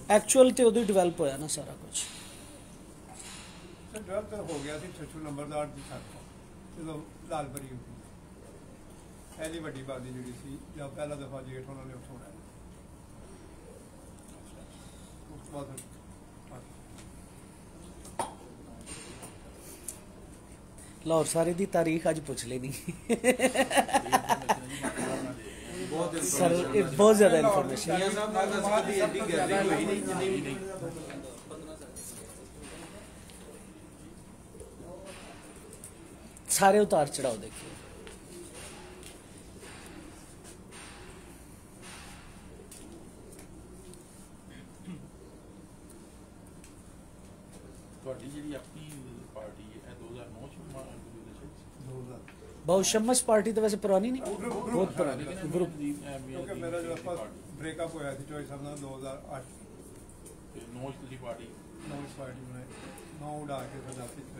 Actual तो उदो develop होया ना सारा कुछ। डेवलप तो हो गया सी छछू नंबरदार की छत जो लालपरी होगी पहली बड़ी बादी जी सी जब पहला दफा जेठ उन्होंने उठाया उस बाद लाहौर सारे दी तारीख अज पुछ लेनी सर बहुत ज्यादा इंफॉर्मेशन सारे उतार चढ़ाओ देखिए। बहुशम्मस पार्टी तो वैसे पुरानी नहीं, बहुत पुरानी ग्रुप। क्योंकि मेरा जो ब्रेकअप होया थी चॉइस अपना 2008 नौज पार्टी में 9 उड़ा के सजाती थे।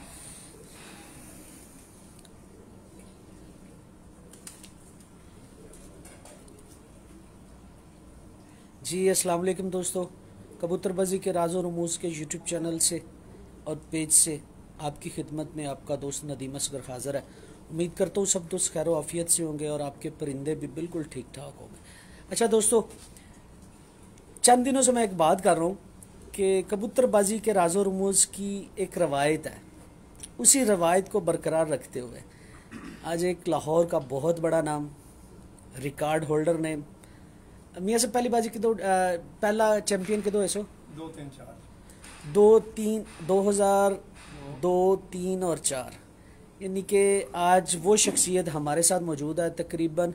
जी अस्सलाम वालेकुम दोस्तों, कबूतरबाजी के राज और रमूज़ के यूट्यूब चैनल से और पेज से आपकी खिदमत में आपका दोस्त नदीम असगर हाज़िर है। उम्मीद करता हूँ सब दोस्त खैर आफियत से होंगे और आपके परिंदे भी बिल्कुल ठीक ठाक होंगे। अच्छा दोस्तों, चंद दिनों से मैं एक बात कर रहा हूँ कि कबूतरबाजी के राज और रमूज़ की एक रवायत है, उसी रवायत को बरकरार रखते हुए आज एक लाहौर का बहुत बड़ा नाम, रिकॉर्ड होल्डर ने मियाँ से पहली बाजी की दो पहला चैंपियन के 2 ऐसो 2 3 4 2002 3 और 4 यानी कि आज वो शख्सियत हमारे साथ मौजूद है। तकरीबन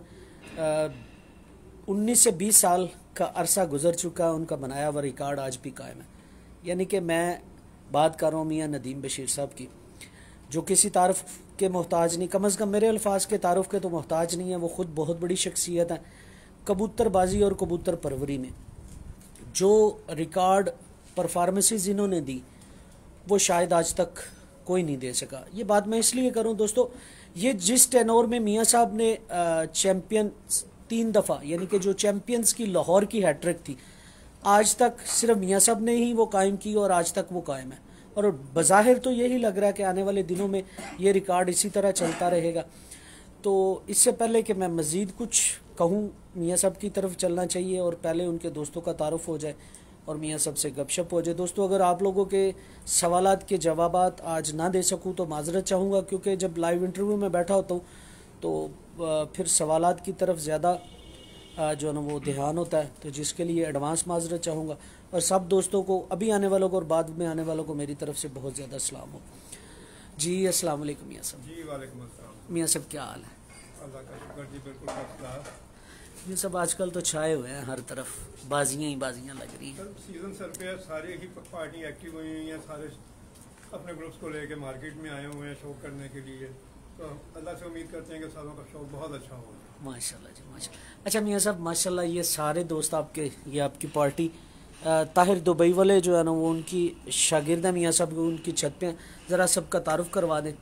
19 से 20 साल का अरसा गुजर चुका है, उनका बनाया हुआ रिकॉर्ड आज भी कायम है। यानी कि मैं बात कर रहा हूँ मियाँ नदीम बशीर साहब की, जो किसी तारुफ के मोहताज नहीं, कम अज़ कम मेरे अल्फाज के तारुफ के तो मोहताज नहीं है। वो ख़ुद बहुत बड़ी शख्सियत है। कबूतरबाजी और कबूतर परवरी में जो रिकॉर्ड परफॉर्मेंसेस इन्होंने दी वो शायद आज तक कोई नहीं दे सका। ये बात मैं इसलिए करूं दोस्तों, ये जिस टेनोर में मियाँ साहब ने चैम्पियन 3 दफ़ा यानी कि जो चैम्पियंस की लाहौर की हैट्रिक थी, आज तक सिर्फ मियाँ साहब ने ही वो कायम की और आज तक वो कायम है। और बज़ाहिर तो यही लग रहा है कि आने वाले दिनों में ये रिकॉर्ड इसी तरह चलता रहेगा। तो इससे पहले कि मैं मज़ीद कुछ कहूँ, मियाँ साहब की तरफ चलना चाहिए और पहले उनके दोस्तों का तारुफ हो जाए और मियाँ साहब से गपशप हो जाए। दोस्तों, अगर आप लोगों के सवालात के जवाबात आज ना दे सकूँ तो माजरत चाहूँगा, क्योंकि जब लाइव इंटरव्यू में बैठा होता हूँ तो फिर सवालात की तरफ ज़्यादा जो है ना वो ध्यान होता है, तो जिसके लिए एडवांस माजरत चाहूँगा। और सब दोस्तों को, अभी आने वालों को और बाद में आने वालों को मेरी तरफ से बहुत ज़्यादा सलाम हो। जी अस्सलाम वालेकुम मियाँ साहब। जी वालेकुम अस्सलाम। मियाँ साहब क्या हाल है? अल्लाह का शुक्र जी, बिल्कुल फर्स्ट क्लास। ये सब आजकल तो छाए हुए हैं हर तरफ, बाजियां ही बाजियां लग रही हैं। सर सीजन सर पे है, सारी ही पार्टी एक्टिव हुई हुई हैं, सारे अपने ग्रुप्स को लेके मार्केट में आए हुए हैं शो करने के लिए। तो अल्लाह से उम्मीद करते हैं कि सालों का शो बहुत अच्छा होगा। माशाल्लाह जी माशाल्लाह। अच्छा मियाँ साहब माशाल्लाह, ये सारे दोस्त आपके, ये आपकी पार्टी ताहिर दुबई वाले जो है ना वो उनकी शागिर्द मियाँ साहब उनकी छत पे हैं, ज़रा सबका तारुफ करवा दें।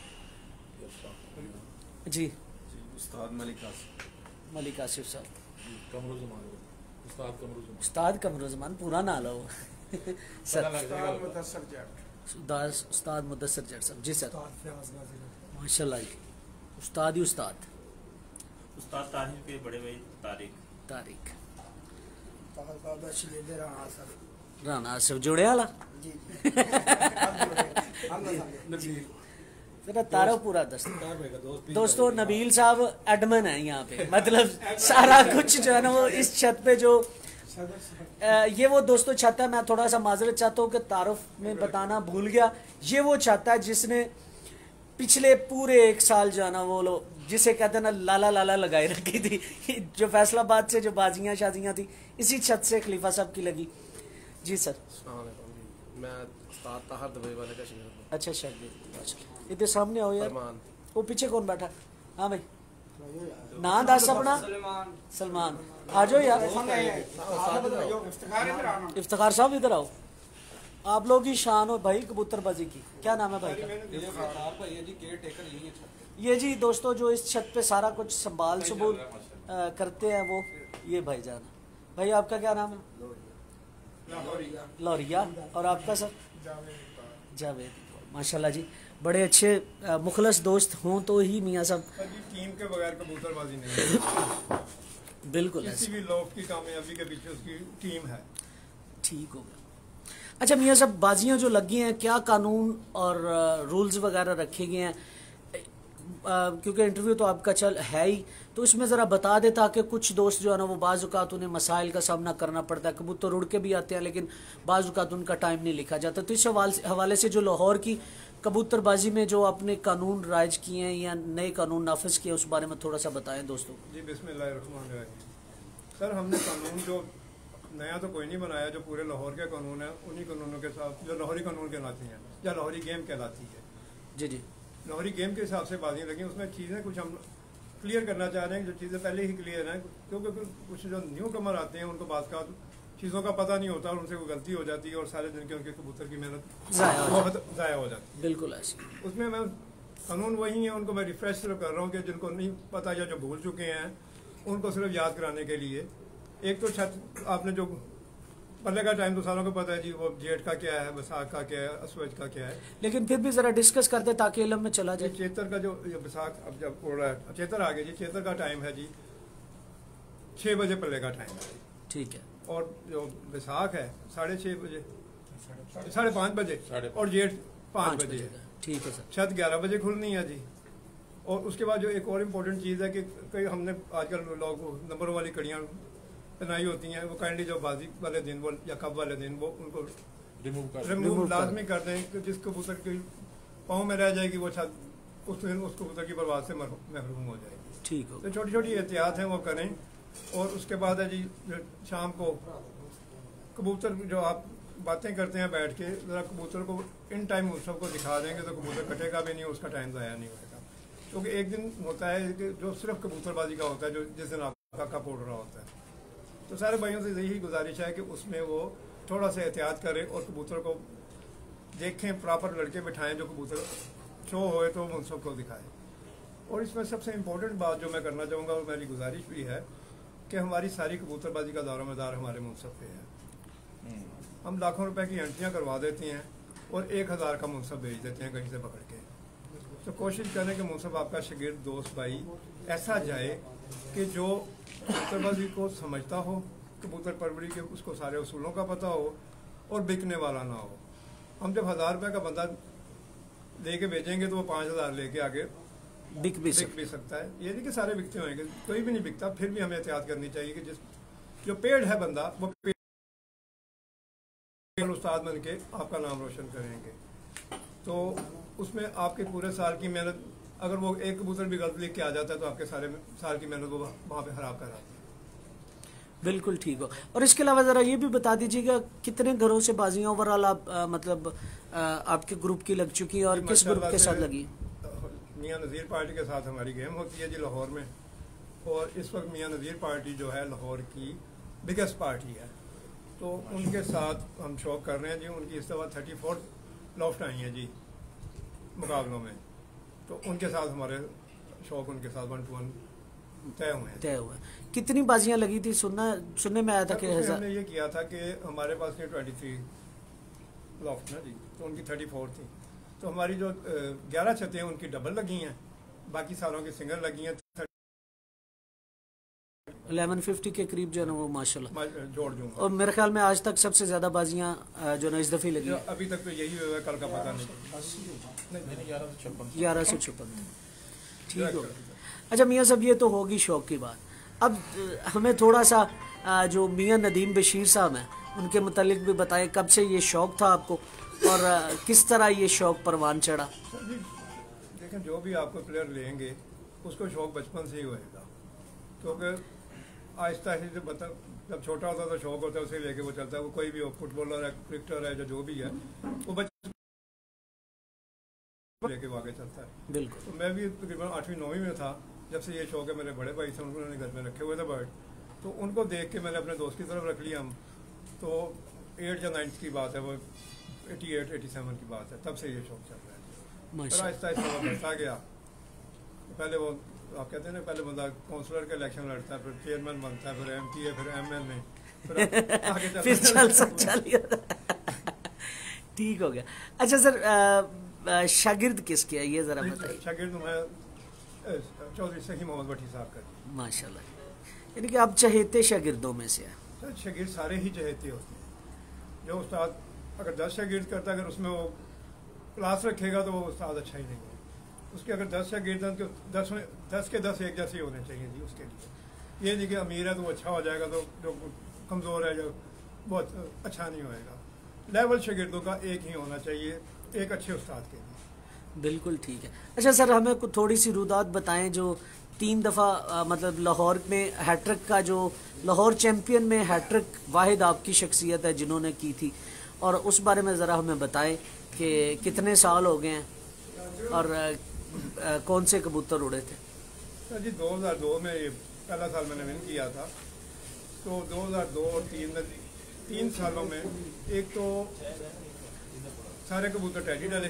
जी उस्ताद मलिक आसिफ साहब, उस्ताद कमरुज़मान पूरा ना लो सर। उस्ताद मुदस्सर जट साहब। जी सर माशाल्लाह जी, उस्ताद ही उस्ताद ताहिर के बड़े भाई तारिक राना आसिफ जुड़े वाला जरा तारा पूरा दोस्तों नबील साहब एडमन है यहाँ पे, मतलब सारा कुछ जो है ना वो इस छत पे जो ये वो दोस्तों छत है। मैं थोड़ा सा माजरत चाहता हूँ कि तारुफ में बताना भूल गया। ये वो छत है जिसने पिछले पूरे 1 साल जो है ना वो लोग जिसे कहते हैं ना लाला लाला लगाई रखी थी, जो फैसलाबाद से जो बाजियाँ शाजियाँ थी इसी छत से खलीफा साहब की लगी। जी सर। मैं उस्ताद ताहिर दुबई वाले का शागिर्द। अच्छा शागिर्द, इधर सामने आओ यार। वो पीछे कौन बैठा? हाँ भाई ना दस अपना। सलमान आ जाओ यार। इफ्तिखार साहब इधर आओ, आप लोग की शान हो भाई कबूतरबाजी की। क्या नाम है भाई का? ये जी दोस्तों जो इस छत पे सारा कुछ संभाल सबूल करते हैं वो ये भाईजान। भाई आपका क्या नाम है? लाहौरिया। और आपका सर? जावेद। माशाल्लाह जी, बड़े अच्छे मुखलस दोस्त हों तो ही मियाँ साहब। टीम के बगैर कबूतरबाजी नहीं है। बिल्कुल, किसी भी लोग की कामयाबी के पीछे उसकी टीम है। ठीक हो गया। अच्छा मियाँ साहब, बाजियाँ जो लगी हैं, क्या कानून और रूल्स वगैरह रखे गए हैं? क्योंकि इंटरव्यू तो आपका चल है ही, तो इसमें ज़रा बता दे ताकि कुछ दोस्त जो है ना वो बाज़ औक़ात उन्हें मसाइल का सामना करना पड़ता है। कबूतर उड़ के भी आते हैं लेकिन बाज़ औक़ात उनका टाइम नहीं लिखा जाता। तो इस हवाले से जो लाहौर की कबूतरबाजी में जो आपने कानून राइज किए हैं या नए कानून नाफिज किए, उस बारे में थोड़ा सा बताएं दोस्तों। जी बिस्मिल्लाहिर्रहमानिर्रहीम। सर, हमने कानून जो नया तो कोई नहीं बनाया, जो पूरे लाहौर के कानून है उन्हीं कानूनों के साथ, जो लाहौरी कानून कहलाती हैं या लाहौरी गेम कहलाती है। जी जी, लाहौरी गेम के हिसाब से बाजियाँ लगी, उसमें चीज़ें कुछ हम क्लियर करना चाह रहे हैं, जो चीज़ें पहले ही क्लियर हैं, क्योंकि कुछ जो न्यू कमर आते हैं उनको बात का चीज़ों का पता नहीं होता और उनसे कोई गलती हो जाती है और सारे दिन के उनके कबूतर की मेहनत ज़ाया हो जाती है। बिल्कुल ऐसे। उसमें मैं कानून वही है, उनको मैं रिफ्रेश सिर्फ कर रहा हूँ कि जिनको नहीं पता या जो भूल चुके हैं उनको सिर्फ याद कराने के लिए। एक तो छत आपने जो पल्ले का टाइम तो सालों को पता है जी, वो जेठ का क्या है, बैसाख का क्या है, असवज का क्या है, लेकिन फिर भी जरा डिस्कस करते ताकि इल्म में चला जाए। चेतर का जो बैसाख अब जब उड़ रहा है, चेतर आ गया जी, चेतर का टाइम है जी 6 बजे पल्ले का टाइम है। ठीक है। और जो बैसाख है 6:30 बजे, 5:30 बजे, और जेठ 5 बजे है। ठीक है सर। छत 11 बजे खुलनी है जी। और उसके बाद जो एक और इम्पोर्टेंट चीज़ है कि कई हमने आजकल लोग नंबरों वाली कड़ियाँ बनाई होती हैं, वो काइंडली जो बाजी वाले दिन वो या कब वाले दिन वो उनको रिमूव लाजमी कर दें कि जिस कबूतर की पाँव में रह जाएगी वो छत उस दिन उस कबूतर की बर्बाद से महरूम हो जाएगी। ठीक हो। तो छोटी छोटी एहतियात हैं वो करें। और उसके बाद है जी शाम को कबूतर जो आप बातें करते हैं बैठ के, ज़रा कबूतर को इन टाइम उस सबको दिखा देंगे तो कबूतर कटेगा भी नहीं, उसका टाइम ज़ाया नहीं होगा। क्योंकि एक दिन होता है कि जो सिर्फ कबूतरबाजी का होता है, जो जिस दिन आपका कप उड़ रहा होता है। तो सारे भाइयों से यही गुजारिश है कि उसमें वो थोड़ा सा एहतियात करें और कबूतर को देखें, प्रॉपर लड़के बिठाएं जो कबूतर शो होए तो उन सबको दिखाएं। और इसमें सबसे इम्पोर्टेंट बात जो मैं करना चाहूँगा और मेरी गुजारिश भी है कि हमारी सारी कबूतरबाजी का दारोमदार हमारे मुनसब पे है। हम लाखों रुपए की एंट्रियाँ करवा देते हैं और 1000 का मुनसब भेज देते हैं कहीं से पकड़ के। तो कोशिश करें कि मुनसब आपका शागिर्द, दोस्त, भाई ऐसा जाए कि जो कबूतरबाजी को समझता हो, कबूतर परवरी के उसको सारे उसूलों का पता हो और बिकने वाला ना हो। हम जब 1000 रुपये का बंदा लेके भेजेंगे तो वो 5000 लेके आगे बिक भी सकता है। ये नहीं कि सारे बिकते होंगे, कोई भी नहीं बिकता, फिर भी हमें एहतियात करनी चाहिए कि जिस जो पेड़ है बंदा वो उस्ताद बन के आपका नाम रोशन करेंगे। तो उसमें आपके पूरे साल की मेहनत, अगर वो एक कबूतर भी गलत लिख के आ जाता है तो आपके सारे साल की मेहनत वो वहाँ पे खराब कर आती है। बिल्कुल ठीक हो। और इसके अलावा ज़रा ये भी बता दीजिएगा कितने घरों से बाजियाँ ओवरऑल आप मतलब आपके ग्रुप की लग चुकी है और किस ग्रुप के साथ लगी? मियाँ नज़ीर पार्टी के साथ हमारी गेम होती है जी लाहौर में। और इस वक्त मियाँ नज़ीर पार्टी जो है लाहौर की बिगेस्ट पार्टी है, तो उनके साथ हम शौक कर रहे हैं जी। उनकी इस दफ़ा 34 लॉफ्ट आई हैं जी मुकाबलों में, तो उनके साथ हमारे शौक उनके साथ 1 to 1 तय हुए। कितनी बाजियां लगी थी? सुनने में आया था कि हमने ये किया था कि हमारे पास 23 लॉफ्ट ना जी, तो उनकी 34 थी। तो हमारी जो 11 छतें हैं उनकी डबल लगी हैं, बाकी सालों की सिंगल लगी हैं। 1150 के करीब जो है ना वो माशाल्लाह जोड़ दूंगा। और मेरे ख्याल में आज तक सबसे ज्यादा बाजियां जो ना इस दफे लगी अभी तक तो यही हुआ है, कल का पता नहीं। 1156। ठीक हो। अच्छा मियाँ साहब, ये तो होगी शौक की बात। अब हमें थोड़ा सा जो मियाँ नदीम बशीर साहब हैं उनके मुतालिक भी बताएं, कब से ये शौक था आपको और किस तरह ये शौक परवान चढ़ा? देखें, जो भी आपको प्लेयर लेंगे उसको शौक बचपन से ही होएगा, क्योंकि आहिस्ता आहिस्ता जब छोटा होता है तो शौक होता है, उसे लेके वो चलता है। वो कोई भी हो, फुटबॉलर है, क्रिकेटर है, जो भी है, वो बच्चे लेके वो आगे चलता है। बिल्कुल। तो मैं भी तकरीबन 8वीं 9वीं में था जब से ये शौक है। मेरे बड़े भाई थे, उन्होंने घर में रखे हुए थे बर्ड, तो उनको देख के मैंने अपने दोस्त की तरफ रख लिया। हम तो 8 या 9 की बात है, वो 88-87 की बात है, तब से ये शौक चल रहा है। फिर आहिस्ता आहिस्ता वो बढ़ता गया। पहले वो आप कहते हैं ना, पहले बंदा काउंसलर का इलेक्शन लड़ता है, फिर चेयरमैन बनता है, फिर MPA, फिर MN में, फिर चल ठीक हो गया। अच्छा सर, शागिर्द किसके है ये जरा बताइए। शागिर्द मैं चौधरी सही मोहम्मद भट्टी साहब का। माशाल्लाह, यानी कि आप चहेते शागिर्दों में से हैं। सर शागिर्द सारे ही चहेते होते हैं। जो उस्ताद अगर 10 शागिर्द करता है, अगर उसमें वो क्लास रखेगा तो वो उस्ताद अच्छा ही नहीं है। उसके अगर 10 शागिर्द हैं तो 10 के 10 एक जैसे होने चाहिए जी उसके लिए। ये नहीं कि अमीर है तो वो अच्छा हो जाएगा, तो जो कमज़ोर है जो बहुत अच्छा नहीं होएगा। लेवल शागिर्दों का एक ही होना चाहिए एक अच्छे उस्ताद के लिए। बिल्कुल ठीक है। अच्छा सर, हमें कुछ थोड़ी सी रुदात बताएं जो 3 दफ़ा मतलब लाहौर में हैट्रिक का, जो लाहौर चैम्पियन में हैट्रिक वाहिद आपकी शख्सियत है जिन्होंने की थी, और उस बारे में ज़रा हमें बताएं कि कितने साल हो गए हैं और कौन से कबूतर उड़े थे। सर जी 2002 में ये पहला साल मैंने विन किया था। तो 2002 और 3 में 3 सालों में एक तो सारे कबूतर टैडी डाले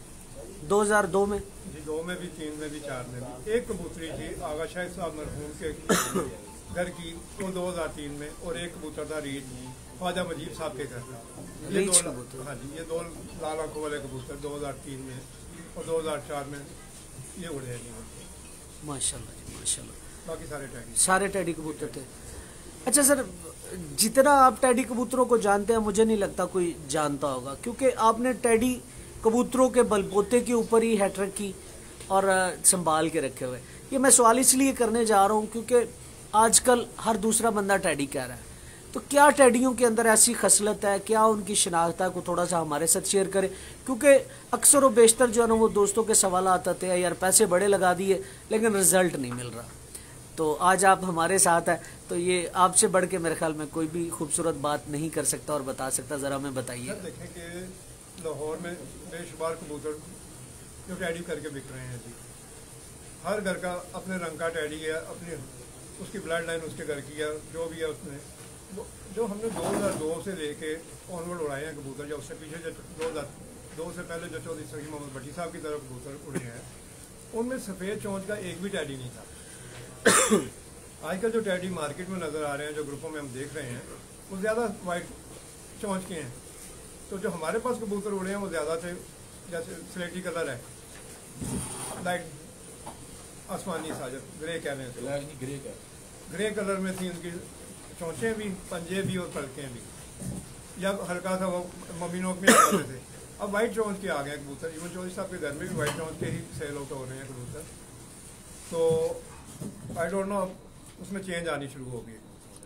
2002 में जी, 2 में भी 3 में भी 4 में भी। एक कबूतरी थी आगा शाहिद साहब मरहूम के घर की, तो 2003 में, और एक कबूतर था रीड ख्वाजा मजीद साहब के घर का। ये 2 हाँ जी, ये 2 लाल आंखों वाले कबूतर 2003 में और 2004 में ये उड़े हैं जी। माशाल्लाह जी माशाल्लाह। बाकी सारे टैडी कबूतर थे। अच्छा सर, जितना आप टैडी कबूतरों को जानते हैं मुझे नहीं लगता कोई जानता होगा, क्योंकि आपने टैडी कबूतरों के बलबोते के ऊपर ही हैट्रिक की और संभाल के रखे हुए। ये मैं सवाल इसलिए करने जा रहा हूँ क्योंकि आजकल हर दूसरा बंदा टैडी कह रहा है, तो क्या टैडियों के अंदर ऐसी खसलत है, क्या उनकी शनाख्त है, को थोड़ा सा हमारे साथ शेयर करें। क्योंकि अक्सर व बेशतर जो है ना वो दोस्तों के सवाल आते हैं, यार पैसे बड़े लगा दिए लेकिन रिजल्ट नहीं मिल रहा। तो आज आप हमारे साथ हैं, तो ये आपसे बढ़ के मेरे ख्याल में कोई भी खूबसूरत बात नहीं कर सकता और बता सकता। ज़रा हमें बताइए। देखें कि लाहौर में बेशुमार कबूतर जो टैडी करके बिक रहे हैं जी। हर घर का अपने रंग का टैडी है, अपनी उसकी ब्लड लाइन उसके घर की है, जो भी है उसमें। जो हमने 2002 से लेके ऑनवर्ड उड़ाए हैं कबूतर, या उससे पीछे जो 2002 से पहले जो चौधरी सही मोहम्मद भट्टी साहब की तरफ कबूतर उड़े हैं, उनमें सफ़ेद चोंच का एक भी टैडी नहीं था। आजकल जो टैडी मार्केट में नज़र आ रहे हैं, जो ग्रुपों में हम देख रहे हैं, वो ज़्यादा वाइट चोंच के हैं। तो जो हमारे पास कबूतर उड़े हैं वो ज़्यादा थे, जैसे स्लेटी कलर है, लाइट आसमानी साजर, ग्रे कह रहे हैं, ग्रे कलर में थी उनकी चोंचें भी, पंजे भी और पलकें भी, या हल्का सा वो मम्मी नोक में आते थे। अब वाइट चोंच के आ गए कबूतर। इवन चौधरी साहब के घर में भी वाइट चोंच के ही सेल आउट हो रहे हैं कबूतर। तो आई डोंट नो, उसमें चेंज आनी शुरू हो गई।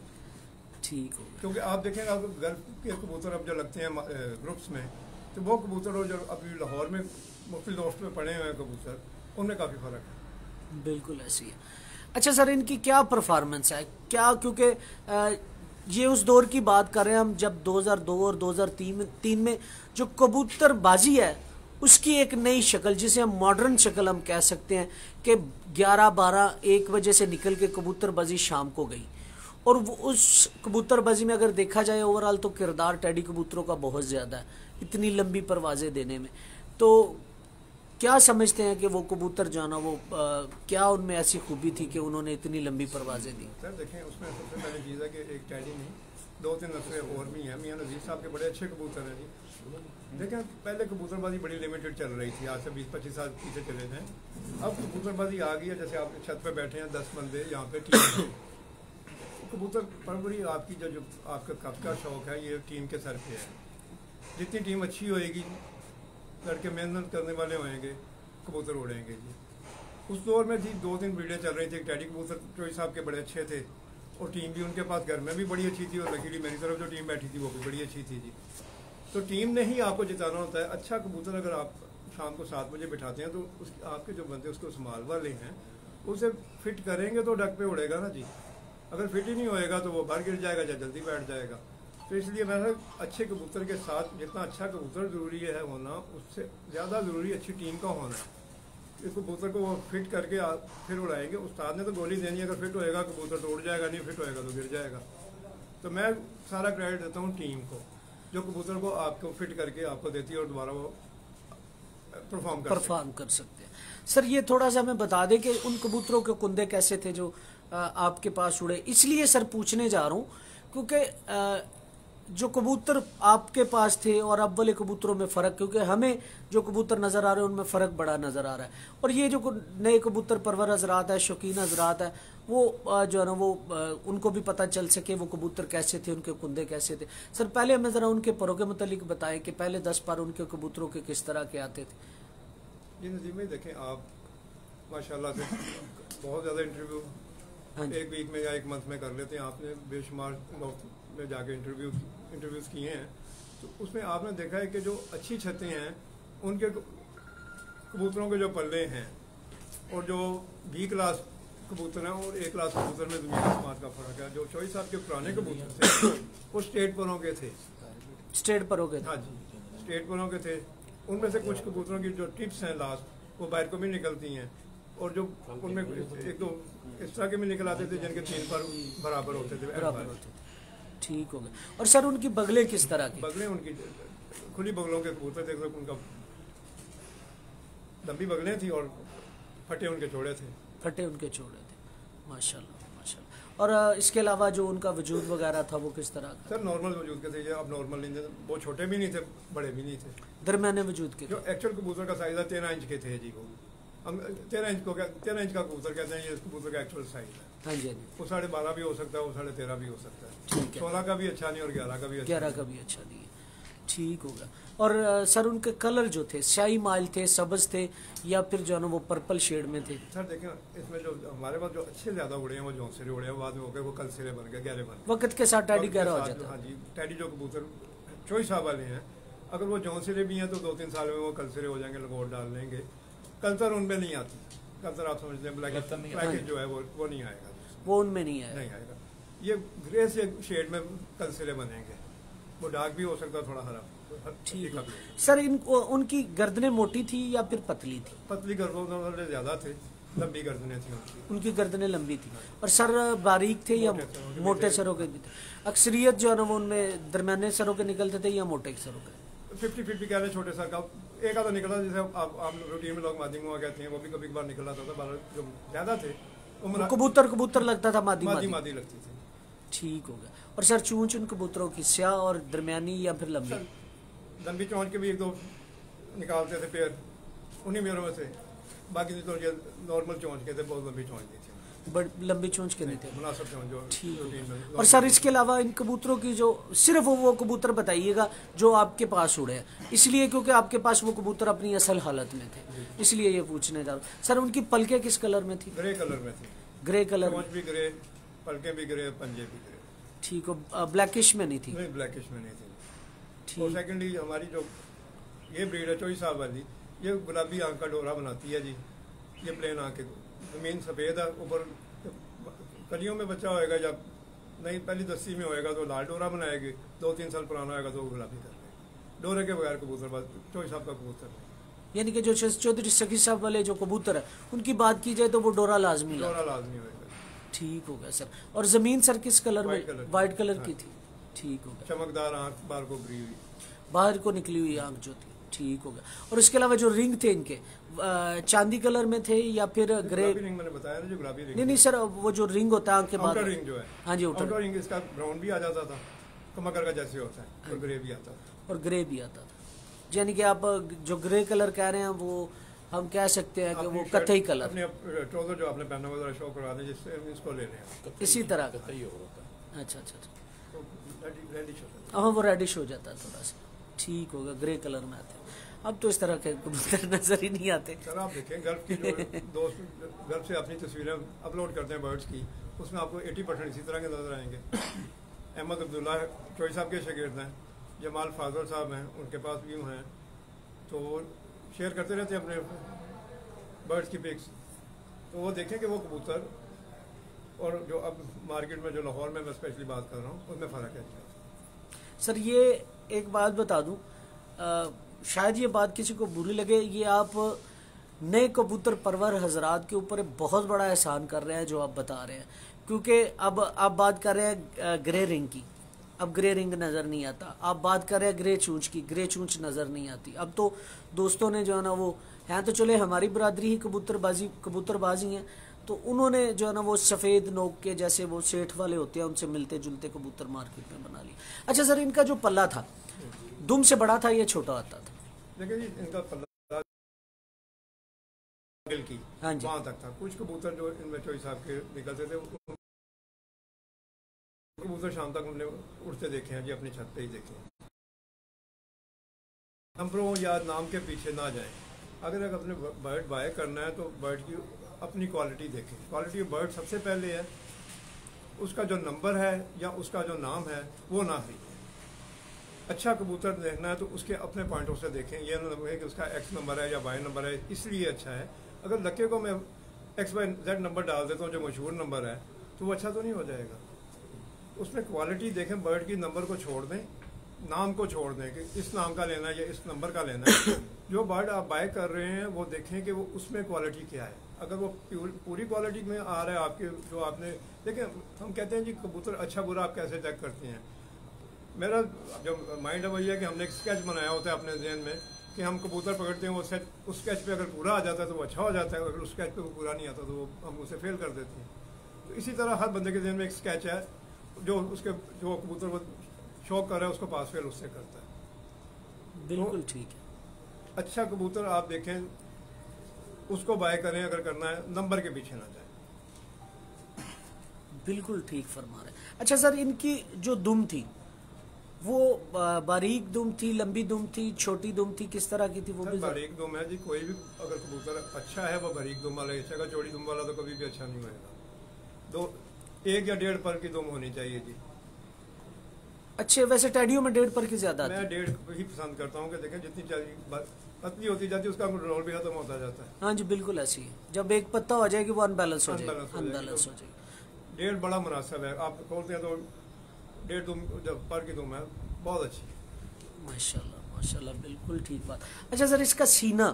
ठीक हो, क्योंकि आप देखेंगे आप घर के कबूतर अब जो लगते हैं ग्रुप्स में, तो वो कबूतर और जो अभी लाहौर में मुख्तलिफ दोस्त में पड़े हुए हैं कबूतर, उनमें काफ़ी फ़र्क है। बिल्कुल ऐसी है। अच्छा सर, इनकी क्या परफॉर्मेंस है क्या, क्योंकि ये उस दौर की बात कर रहे हैं हम जब 2002 और 2003 में जो कबूतरबाजी है उसकी एक नई शक्ल, जिसे हम मॉडर्न शक्ल हम कह सकते हैं, कि 11, 12, 1 बजे से निकल के कबूतरबाजी शाम को गई। और वो उस कबूतरबाजी में अगर देखा जाए ओवरऑल तो किरदार टैडी कबूतरों का बहुत ज़्यादा है इतनी लंबी परवाज़ें देने में। तो क्या समझते हैं कि वो कबूतर जो है ना वो क्या उनमें ऐसी खूबी थी कि उन्होंने इतनी लंबी परवाज़ें दी? सर देखें, उसमें सबसे पहले चीज़ है कि एक टैडी नहीं 2-3 नस्लें और भी हैं। मियाँ नज़ीर साहब के बड़े अच्छे कबूतर हैं जी। देखें, पहले कबूतरबाजी बड़ी लिमिटेड चल रही थी, आज से 20-25 साल पीछे चले जाएँ। अब कबूतरबाजी आ गई है, जैसे आप छत पे बैठे हैं 10 बंदे यहाँ पे टीम कबूतर परवरी आपकी जो आपका कब का शौक़ है, ये टीम के सर पे है। जितनी टीम अच्छी होएगी, लड़के मेहनत करने वाले होंगे, कबूतर उड़ेंगे जी। उस दौर में जी 2-3 ब्रीडें चल रही थी। टैडी कबूतर चौधरी साहब के बड़े अच्छे थे, और टीम भी उनके पास घर में भी बड़ी अच्छी थी, और लकीली मेरी तरफ जो टीम बैठी थी वो भी बड़ी अच्छी थी जी। तो टीम ने ही आपको जिताना होता है। अच्छा कबूतर अगर आप शाम को 7 बजे बिठाते हैं, तो आपके जो बंदे उसको संभाल वाले हैं, उसे फिट करेंगे तो डक पे उड़ेगा ना जी। अगर फिट ही नहीं होएगा तो वो बाहर गिर जाएगा या जल्दी बैठ जाएगा। तो इसलिए मैं अच्छे कबूतर के साथ, जितना अच्छा कबूतर ज़रूरी है होना, उससे ज़्यादा ज़रूरी अच्छी टीम का होना है। इस कबूतर को वो फिट करके फिर उड़ाएंगे। उस्ताद ने तो गोली देनी है, अगर फिट होएगा कबूतर तो उड़ जाएगा, नहीं फिट होएगा तो गिर जाएगा। तो मैं सारा क्रेडिट देता हूँ टीम को, जो कबूतर को आपको फिट करके आपको देती है और दोबारा वो परफॉर्म कर सकते हैं। सर ये थोड़ा सा हमें बता दें कि उन कबूतरों के कुंदे कैसे थे जो आपके पास उड़े। इसलिए सर पूछने जा रहा हूँ क्योंकि जो कबूतर आपके पास थे और अब वाले कबूतरों में फ़र्क, क्योंकि हमें जो कबूतर नज़र आ रहे हैं उनमें फ़र्क बड़ा नज़र आ रहा है, और ये जो नए कबूतर परवर हजरात है, शौकीन हजरात है, वो जो है ना वो उनको भी पता चल सके वो कबूतर कैसे थे, उनके कुंदे कैसे थे। सर पहले हमें ज़रा उनके परों के मुतालिक बताएं कि पहले 10 पर उनके कबूतरों के किस तरह के आते थे। जी नदीम भाई देखें, आप माशाल्लाह से बहुत ज़्यादा इंटरव्यू एक वीक में या एक मंथ में कर लेते हैं। आपने बेशुमार में जाके इंटरव्यूज़ किए हैं, तो उसमें आपने देखा है कि जो अच्छी छतें हैं उनके कबूतरों के जो पल्ले हैं और जो बी क्लास कबूतर हैं और ए क्लास कबूतर में ज़मीन आसमान का फ़र्क है। जो चौधरी साहब के पुराने कबूतर थे वो स्टेट परों के थे। स्टेट परों के? हाँ जी, स्टेट परों के थे। उनमें से कुछ कबूतरों की जो टिप्स हैं लास्ट वो बाहर को भी निकलती हैं, और जो उनमें एक दो इस तरह के भी निकल आते थे जिनके 3 पर बराबर होते थे। बराबर होते थे, ठीक हो गया। और सर उनकी बगलें किस तरह की? बगलें उनकी खुली बगलों के कबूतर थे, उनका लंबी बगलें थी और फटे उनके चौड़े थे। फटे उनके चौड़े थे, माशाल्लाह माशाल्लाह। और इसके अलावा जो उनका वजूद वगैरह था वो किस तरह का? सर नॉर्मल वजूद के थे, अब नॉर्मल नहीं थे, वो छोटे भी नहीं थे बड़े भी नहीं थे, दरमियाने वजूद के। जो एक्चुअल कबूतर का साइज है 13 इंच के थे जी। वो हम 13 इंच को 13 इंच का कबूतर कहते हैं, ये कबूतर का एक्चुअल साइज है। हाँ जी हाँ जी। वो 12.5 भी हो सकता है, वो 13.5 भी हो सकता है। ठीक है। 16 का भी अच्छा नहीं और 11 का भी अच्छा 11 का भी अच्छा नहीं है, ठीक होगा। और सर उनके कलर जो थे, शाही माल थे, सब्ज थे, या फिर जो है ना वो पर्पल शेड में थे? सर देखें, इसमें जो हमारे पास जो अच्छे ज्यादा उड़े हैं वो जौनसिरे उड़े हैं, बाद में हो गए वो कल सिरे बन गए, गहरे बन गए। वक्त के साथ टैडी गहरा हो जाता है। हाँ जी, टैडी जो कबूतर चौधरी साहब वाले हैं, अगर वो जौनसिरे भी हैं तो 2-3 साल में वो कल सिरे हो जाएंगे, लगोट डाल लेंगे। कल्तर उनमें नहीं आती, कल्तर आप समझते हैं ब्लैक जो है वो नहीं आएगा, वो उनमें नहीं आएगा। ये ग्रे से शेड में कल सिरे बनेंगे, वो डार्क भी हो सकता है, थोड़ा हरा। ठीक है सर। उनकी गर्दनें मोटी थी या फिर पतली थी? पतली गर्दनों वाले ज्यादा थे, लंबी गर्दनें थी उनकी गर्दनें लंबी थी। और सर बारीक थे या मोटे सरों के भी थे? अक्सरियत जो है ना वो उनमें दरमियाने सरों के निकलते थे या मोटे सरों के? 50-50 कह रहे, छोटे सर का एक आधा निकला, जैसे आप रूटीन में लोग मादी मुआ कहते हैं, वो भी कभी कभार निकल आता था। जो ज्यादा थे कबूतर लगता था, मादी लगती थी। ठीक हो गया। और सर चूंच उन कबूतरों की स्याह और दरमियानी या फिर लंबी? लंबी चौंच के भी 1-2 निकालते थे पेड़, उन्हीं मेरों में से। बाकी तो ये नॉर्मल चौंच के थे, बहुत लंबी चौंच नहीं थी, बट लंबी चोंच के नहीं थे, मुनासिब चौंच जो ठीक है। और सर इसके अलावा इन कबूतरों की जो सिर्फ वो कबूतर बताइएगा जो आपके पास उड़े हैं, इसलिए क्योंकि आपके पास वो कबूतर अपनी असल हालत में थे, इसलिए ये पूछने जा रहा हूँ। सर उनकी पलके किस कलर में थी? ग्रे कलर में थी। ग्रे कलर, चोंच भी ग्रे, पलके भी ग्रे, पंजे भी ग्रे। ठीक है। ब्लैकिश में नहीं थी? नहीं, ब्लैकिश में नहीं थी। ठीक। और सेकेंडली हमारी जो ये ब्रीड है चौधरी साहब वाली, ये गुलाबी आंख का डोरा बनाती है जी। ये प्लेन आंख के, जमीन सफ़ेद है, ऊपर कलियों में बच्चा होएगा, जब नहीं पहली दस्ती में होएगा तो लाल डोरा बनाएगी, 2-3 साल पुराना होएगा तो गुलाबी कर देगा। डोरे के बगैर कबूतर चौधरी साहब का कबूतर नहीं। यानी कि जो चौधरी सखी साहब वाले जो कबूतर है उनकी बात की जाए तो वो डोरा लाजमी होएगा। ठीक हो गया सर। और जमीन सर किस कलर में? वाइट कलर की थी, ठीक हो गया। चमकदार आंख, बाहर को भरी हुई, बाहर को निकली हुई आंख जो थी, ठीक हो गया। और इसके अलावा जो रिंग थे इनके चांदी कलर में थे या फिर ग्रे? रिंग मैंने बताया ना, जो गुलाबी रिंग। नहीं सर, वो जो रिंग होता है आंख के बाद, आउटर रिंग जो है, हाँ जी आउटर रिंग, इसका ब्राउन भी आ जाता था, कमकर का जैसे होता है, और ग्रे भी आता था। और ग्रे भी आता था, यानी कि आप जो ग्रे कलर कह रहे हैं वो हम कह सकते हैं कि वो कथई कलर। अपने ट्राउजर जो आपने पहना हुआ शो करवा दें, जिससे इसको ले लें, इसी तरह का। अच्छा, हाँ वो रेडिश हो जाता है थोड़ा सा, ठीक होगा। ग्रे कलर में आते हैं, अब तो इस तरह के कबूतर नजर ही नहीं आते। सर आप देखें, गल्फ की जो दोस्त गल्फ से अपनी तस्वीरें अपलोड करते हैं बर्ड्स की, उसमें आपको 80% इसी तरह के नजर आएंगे। अहमद अब्दुल्ला चौधरी साहब के शागिर्द हैं, जमाल फाजल साहब हैं, उनके पास भी हैं, तो वो शेयर करते रहते हैं अपने बर्ड्स की पिक्स। तो वो देखें कि वो कबूतर और जो अब मार्केट में जो लाहौर में मैं स्पेशली बात कर रहा हूँ, उसमें फ़र्क है। सर ये एक बात बता दूं, शायद ये बात किसी को बुरी लगे, ये आप नए कबूतर परवर हजरात के ऊपर बहुत बड़ा एहसान कर रहे हैं जो आप बता रहे हैं, क्योंकि अब आप बात कर रहे हैं ग्रे रिंग की, अब ग्रे रिंग नज़र नहीं आता। आप बात कर रहे हैं ग्रे चूंच की, ग्रे चूंच नज़र नहीं आती। अब तो दोस्तों ने जो है ना वो हैं तो चले हमारी बरादरी ही कबूतरबाजी हैं, तो उन्होंने जो है ना वो सफ़ेद नोक के जैसे वो सेठ वाले होते हैं उनसे मिलते जुलते कबूतर मार्केट में बना लिए। अच्छा सर, इनका जो पल्ला था दुम से बड़ा था या छोटा आता था? देखिए जी, इनका पल्ला की हाँ जी, वहां तक था। कुछ कबूतर जो इनमें चोई साहब के निकलते थे कबूतर शाम तक हमने उड़ते देखे हैं जी, अपनी छत पे ही देखे हैं। नंबरों या नाम के पीछे ना जाएं। अगर अपने बर्ड बाय करना है तो बर्ड की अपनी क्वालिटी देखें। क्वालिटी ऑफ बर्ड सबसे पहले है, उसका जो नंबर है या उसका जो नाम है वो ना खरीदें। अच्छा कबूतर देखना है तो उसके अपने पॉइंटों से देखें। यह ना है कि उसका एक्स नंबर है या वाई नंबर है इसलिए अच्छा है। अगर लक्के को मैं एक्स वाई जेड नंबर डाल देता हूँ जो मशहूर नंबर है तो वो अच्छा तो नहीं हो जाएगा। उसमें क्वालिटी देखें, बर्ड की नंबर को छोड़ दें, नाम को छोड़ दें कि इस नाम का लेना है या इस नंबर का लेना है। जो बर्ड आप बाय कर रहे हैं वो देखें कि वो उसमें क्वालिटी क्या है। अगर वो पूरी क्वालिटी में आ रहा है आपके जो आपने देखें, हम कहते हैं जी कबूतर अच्छा बुरा आप कैसे चेक करते हैं। मेरा जो माइंड है वही है कि हमने एक स्केच बनाया होता है अपने जहन में कि हम कबूतर पकड़ते हैं, वो सेट उस स्केच पे अगर पूरा आ जाता है तो वो अच्छा हो जाता है, अगर उस स्केच पे वो पूरा नहीं आता तो वो हम उसे फेल कर देते हैं। तो इसी तरह हर बंदे के जहन में एक स्केच है जो उसके जो कबूतर वो शौक कर रहा है उसको पास फेल उससे करता है। बिल्कुल ठीक है। अच्छा कबूतर आप देखें, उसको बाय करें अगर करना है, नंबर के पीछे ना जाए। बिल्कुल ठीक फरमा रहे हैं। अच्छा सर, इनकी जो दुम थी वो बारीक दुम थी, लंबी दुम थी, छोटी दुम थी, किस तरह की थी वो भी? बारीक दुम है जी। कोई भी अगर कबूतर अच्छा है वो बारीक दुम वाला अच्छा, चौड़ी दुम वाला तो कभी भी अच्छा नहीं होगा। 1 या 1.5 पर की दुम होनी चाहिए जी। अच्छे, वैसे टैडियों में 1.5 पर की ज्यादा मैं 1.5 ही पसंद करता हूँ कि देखें जितनी पतली होती जाती है उसका रोल भी खत्म होता जाता है। हाँ जी बिल्कुल ऐसी है। जब एक पत्ता हो जाएगी वो अनबैलेंस हो जाएगी, अनबैलेंस हो जाएगी। 1.5 बड़ा मुनासिब है। आप खोलते हैं तो 1.5 दुम जब पर की दुम है बहुत अच्छी है। माशाल्लाह माशाल्लाह, बिल्कुल ठीक बात। अच्छा सर, इसका सीना,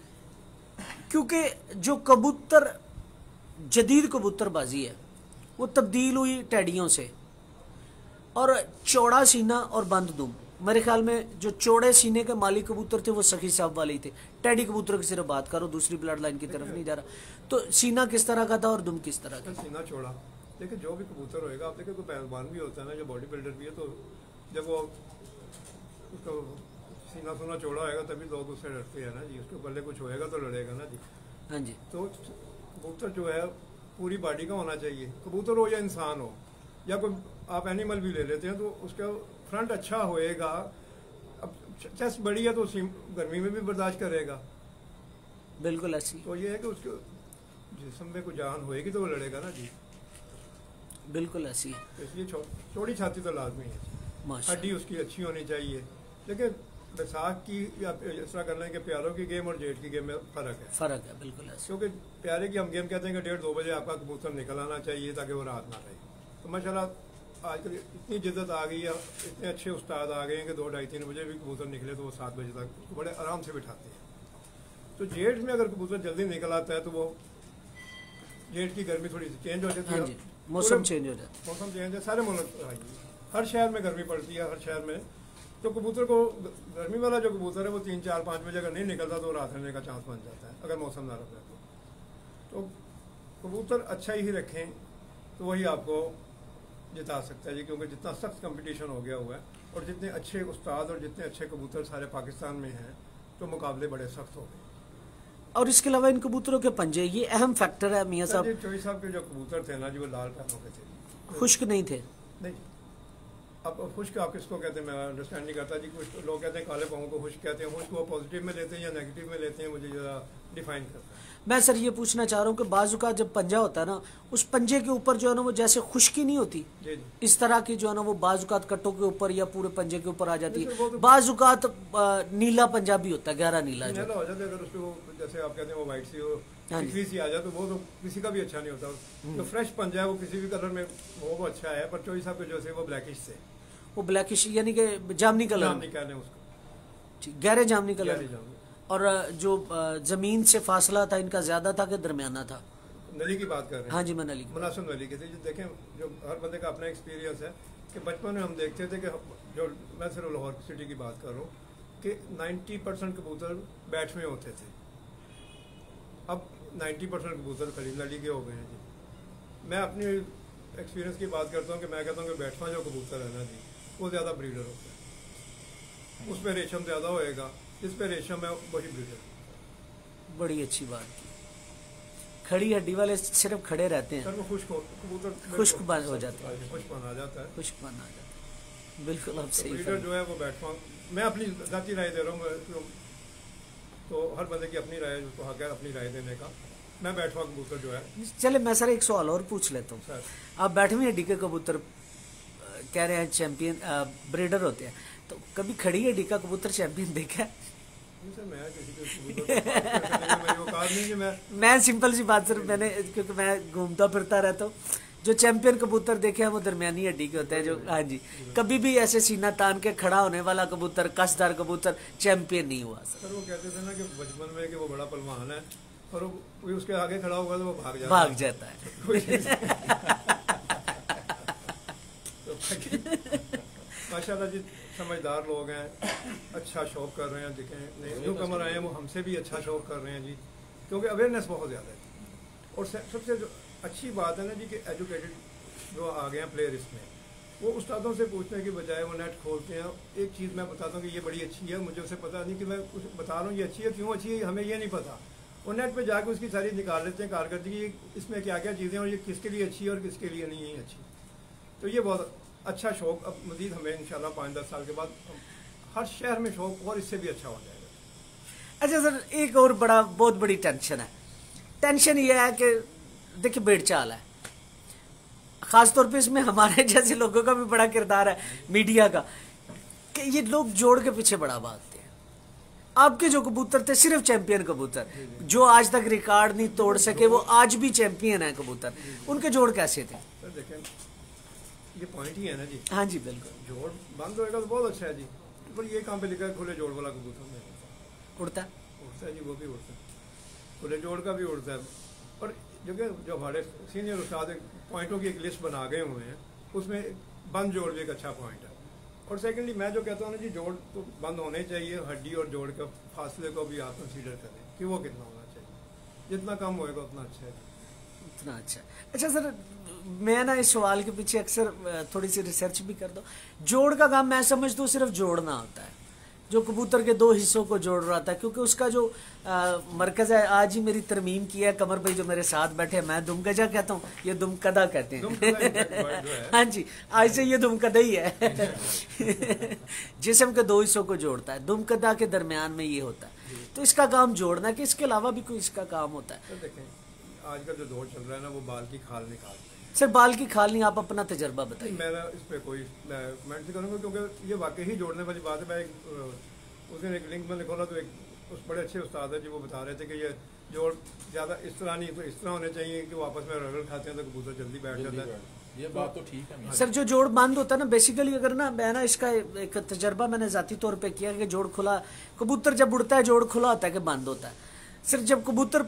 क्योंकि जो कबूतर जदीद कबूतरबाजी है वो तब्दील हुई टैडियों से, और चौड़ा सीना और बंद दुम, मेरे ख्याल में जो चौड़े सीने के मालिक कबूतर थे वो सखी साहब वाले ही थे। टैडी कबूतर की सिर्फ बात करो, दूसरी ब्लड लाइन की तरफ नहीं जा रहा। तो सीना किस तरह का था और दुम किस तरह का? सीना चौड़ा। देखिए जो भी कबूतर होएगा, आप देखिए कोई पहलवान भी होता है ना, जो बॉडी बिल्डर भी है, तो जब वो उसका सीना सुना चौड़ा होएगा तभी लोग उससे डरते हैं ना जी। उसके पल्ले कुछ होएगा तो लड़ेगा ना जी। हाँ जी। तो कबूतर जो है पूरी बॉडी का होना चाहिए, कबूतर हो या इंसान हो या कोई आप एनिमल भी ले लेते हैं तो उसका फ्रंट अच्छा होएगा। अब चेस्ट बड़ी है तो गर्मी में भी बर्दाश्त करेगा। बिल्कुल ऐसी। तो ये है कि उसके जिस्म में कोई जान होएगी तो वो लड़ेगा ना जी। बिल्कुल ऐसी है। तो इसलिए चौड़ी छाती तो लाजमी है। हड्डी उसकी अच्छी होनी चाहिए। लेकिन बैसाख की या इस तरह करना है कि प्यारों की गेम और जेठ की गेम में फ़र्क है। बिल्कुल ऐसा। क्योंकि प्यारे की हम गेम कहते हैं कि 1:30-2 बजे आपका कबूतर निकल आना चाहिए ताकि वो रात ना रहे। तो माशाल्लाह आजकल इतनी जिद्दत आ गई है, इतने अच्छे उस्ताद आ गए हैं कि 2-2:30-3 बजे भी कबूतर निकले तो वो 7 बजे तक बड़े आराम से बिठाते हैं। तो जेठ में अगर कबूतर जल्दी निकल आता है तो वो जेठ की गर्मी थोड़ी सी चेंज हो जाती है। मौसम चेंज हो जाता है। मौसम चेंज है सारे मुल्क, हर शहर में गर्मी पड़ती है। हर शहर में तो कबूतर को गर्मी वाला जो कबूतर है वो 3-4-5 बजे अगर नहीं निकलता तो रात रहने का चांस बन जाता है अगर मौसम नरम है। तो कबूतर अच्छा ही रखें तो वही आपको जिता सकता है जी। क्योंकि जितना सख्त कंपटीशन हो गया हुआ है और जितने अच्छे उस्ताद और जितने अच्छे कबूतर सारे पाकिस्तान में हैं तो मुकाबले बड़े सख्त हो गए। और इसके अलावा इन कबूतरों के पंजे, ये अहम फैक्टर है मियां साहब। चौधरी साहब के जो कबूतर थे ना जी वो लाल पैरों के थे, खुश्क नहीं थे। नहीं, अब खुश्क आप किसको कहते हैं मैं अंडरस्टैंड नहीं करता जी। कुछ लोग कहते हैं काले पाँव को खुश्क कहते हैं। खुश्क वो पॉजिटिव में लेते हैं या नेगेटिव में लेते हैं, मुझे जरा डिफाइन करता है। मैं सर ये पूछना चाह रहा हूँ कि बाजुका जब पंजा होता है ना, उस पंजे के ऊपर जो है ना वो जैसे खुश्की नहीं होती, इस तरह की जो है ना वो बाजुकात कट्टों के ऊपर या पूरे पंजे के ऊपर आ जाती है। बाजुकात नीला पंजा भी होता है, गहरा नीला हो जाता है। अगर उसको जैसे आप कहते हैं वो वाइट सी हो टिकली सी आ जाए तो वो तो किसी का भी अच्छा नहीं होता। जो फ्रेश पंजा है वो किसी भी कलर में वो अच्छा है। पर चौधरी साहब के जो वो ब्लैकिश से, वो ब्लैकिश यानी कि जामनी कलर, जामनी कहते हैं उसको, गहरे जामनी कलर। और जो जमीन से फासला था इनका ज्यादा था कि दरमियाना था? नली की बात कर रहे हैं। हाँ जी, मैं नली मुनासिब नली की थी। देखें जो हर बंदे का अपना एक्सपीरियंस है कि बचपन में हम देखते थे कि जो मैं सिर्फ लाहौर सिटी की बात कर रहा हूँ कि 90% कबूतर बैठ में होते थे। अब 90% कबूतर खलील अली के हो गए हैं जी। मैं अपनी एक्सपीरियंस की बात करता हूँ कि मैं कहता हूँ कि बैठवा जो कबूतर है ना जी, वो ज़्यादा ब्रीडर होता है, उस पर रेशम ज़्यादा होएगा, जिस पे रेशम है वही ब्रीडर। बड़ी अच्छी बात की। खड़ी हड्डी वाले सिर्फ खड़े रहते हैं, सर वो कबूतर खुश्क बन हो जाते हैं, खुश्क बन आ जाता है, खुश्क बन आ जाता है। बिल्कुल आप सही ब्रीडर जो है वो बैठवा, मैं अपनी जाती राय दे रहा हूँ, तो हर बंदे की अपनी राय है, उसको हक है अपनी राय देने का। मैं बैठवा कबूतर जो है। चले मैं सर एक सवाल और पूछ लेता हूँ। सर आप 8वीं हड्डी के कबूतर कह रहे हैं चैंपियन ब्रीडर होते हैं, तो कभी खड़ी हड्डी का कबूतर चैंपियन देखा है? नहीं सर, मैं किसी को मेरी औकात नहीं कि मैं सिंपल सी बात सर, मैंने क्योंकि मैं घूमता फिरता रहता हूँ, जो चैंपियन कबूतर देखे हैं वो दरमियानी हड्डी के होते हैं, जो हाँ जी, कभी भी ऐसे सीना तान के खड़ा होने वाला कबूतर, कसदार कबूतर चैंपियन नहीं हुआ सर। वो कहते थे ना कि बचपन में कि वो बड़ा पहलवान है और वो उसके आगे खड़ा होगा तो वो भाग जाता है। माशाल्लाह जी, समझदार लोग हैं, अच्छा शौक कर रहे हैं, देखें नए न्यू कमर आए हैं वो हमसे भी अच्छा शौक कर रहे हैं जी, क्योंकि अवेयरनेस बहुत ज़्यादा है। और सबसे जो अच्छी बात है ना जी कि एजुकेटेड जो आ गए हैं प्लेयर इसमें, वो उस्तादों से पूछने की बजाय वो नेट खोलते हैं। एक चीज़ मैं बताता हूँ कि ये बड़ी अच्छी है, मुझे उसे पता नहीं कि मैं बता रहा हूँ ये अच्छी है, क्यों अच्छी है हमें ये नहीं पता। वो नेट पे जाकर उसकी सारी निकाल लेते हैं कारकर्दगी, इसमें क्या क्या चीज़ें और ये किसके लिए अच्छी है और किसके लिए नहीं है अच्छी। तो ये बहुत अच्छा शौक अब मज़ीद हमें इंशाल्लाह 5-10 साल के बाद हर शहर में शौक और इससे भी अच्छा हो जाएगा। अच्छा सर, एक और बहुत बड़ी टेंशन है। टेंशन ये है कि देखिए बेड़ चाल है, खासतौर पे इसमें हमारे जैसे लोगों का भी बड़ा किरदार है, मीडिया का, कि ये लोग जोड़ के पीछे बड़ा भागते हैं। आपके जो कबूतर थे सिर्फ चैंपियन कबूतर, जो आज तक रिकॉर्ड नहीं तोड़ सके, वो आज भी चैंपियन है कबूतर, उनके जोड़ कैसे थे? सर देखें, ये पॉइंट ही है ना जी। हाँ जी बिल्कुल। जोड़ बंद होएगा तो बहुत अच्छा है जी, पर ये कहाँ पे लिखा है खुले जोड़ वाला कबूतर में उड़ता है जी, वो भी उड़ता है, खुले जोड़ का भी उड़ता है। और जो हमारे सीनियर उस्ताद पॉइंटों की एक लिस्ट बना गए हुए हैं, उसमें बंद जोड़ भी एक अच्छा पॉइंट है। और सेकेंडली मैं जो कहता हूँ ना जी, जोड़ तो बंद होने चाहिए, हड्डी और जोड़ के फासले को भी आप कंसीडर करें कि वो कितना होना चाहिए, जितना कम होएगा उतना अच्छा है, उतना अच्छा। अच्छा सर, मैं ना इस सवाल के पीछे अक्सर थोड़ी सी रिसर्च भी करता हूँ। जोड़ का काम मैं समझता हूँ सिर्फ जोड़ना होता है, जो कबूतर के 2 हिस्सों को जोड़ रहा था, क्योंकि उसका जो मरकज है, आज ही मेरी तरमीम किया है कमर भाई जो मेरे साथ बैठे हैं, मैं दुमकजा कहता हूँ, ये दुमकदा कहते हैं। हाँ जी, आज से ये दुमकदा ही है। जिस्म के 2 हिस्सों को जोड़ता है, दुमकदा के दरमियान में ये होता है, तो इसका काम जोड़ना, कि इसके अलावा भी कोई इसका काम होता है? तो देखें आजकल जो दौर चल रहा है ना, वो बाल की खाल निकालते हैं। सर बाल की खाल नहीं, आप अपना तजर्बा बताइए। मेरा इस पर कोई मैं कमेंट नहीं करूँगा, क्योंकि ये वाकई ही जोड़ने वाली बात है। मैं उस दिन एक लिंक मैंने खोला तो एक उस बड़े अच्छे उस्ताद है जी, वो बता रहे थे कि ये जोड़ ज़्यादा इस तरह नहीं तो इस तरह होने चाहिए कि वो आपस में रगड़ खाते हैं तो कबूतर जल्दी बैठ जाता है। ये बात तो ठीक है सर। जो जोड़ बंद होता है ना, बेसिकली अगर ना मैं ना इसका एक तजर्बा मैंने जाती तौर पे किया कि जोड़ खुला, कबूतर जब उड़ता है जोड़ खुला होता है कि बंद होता है। सिर्फ जब कबूतर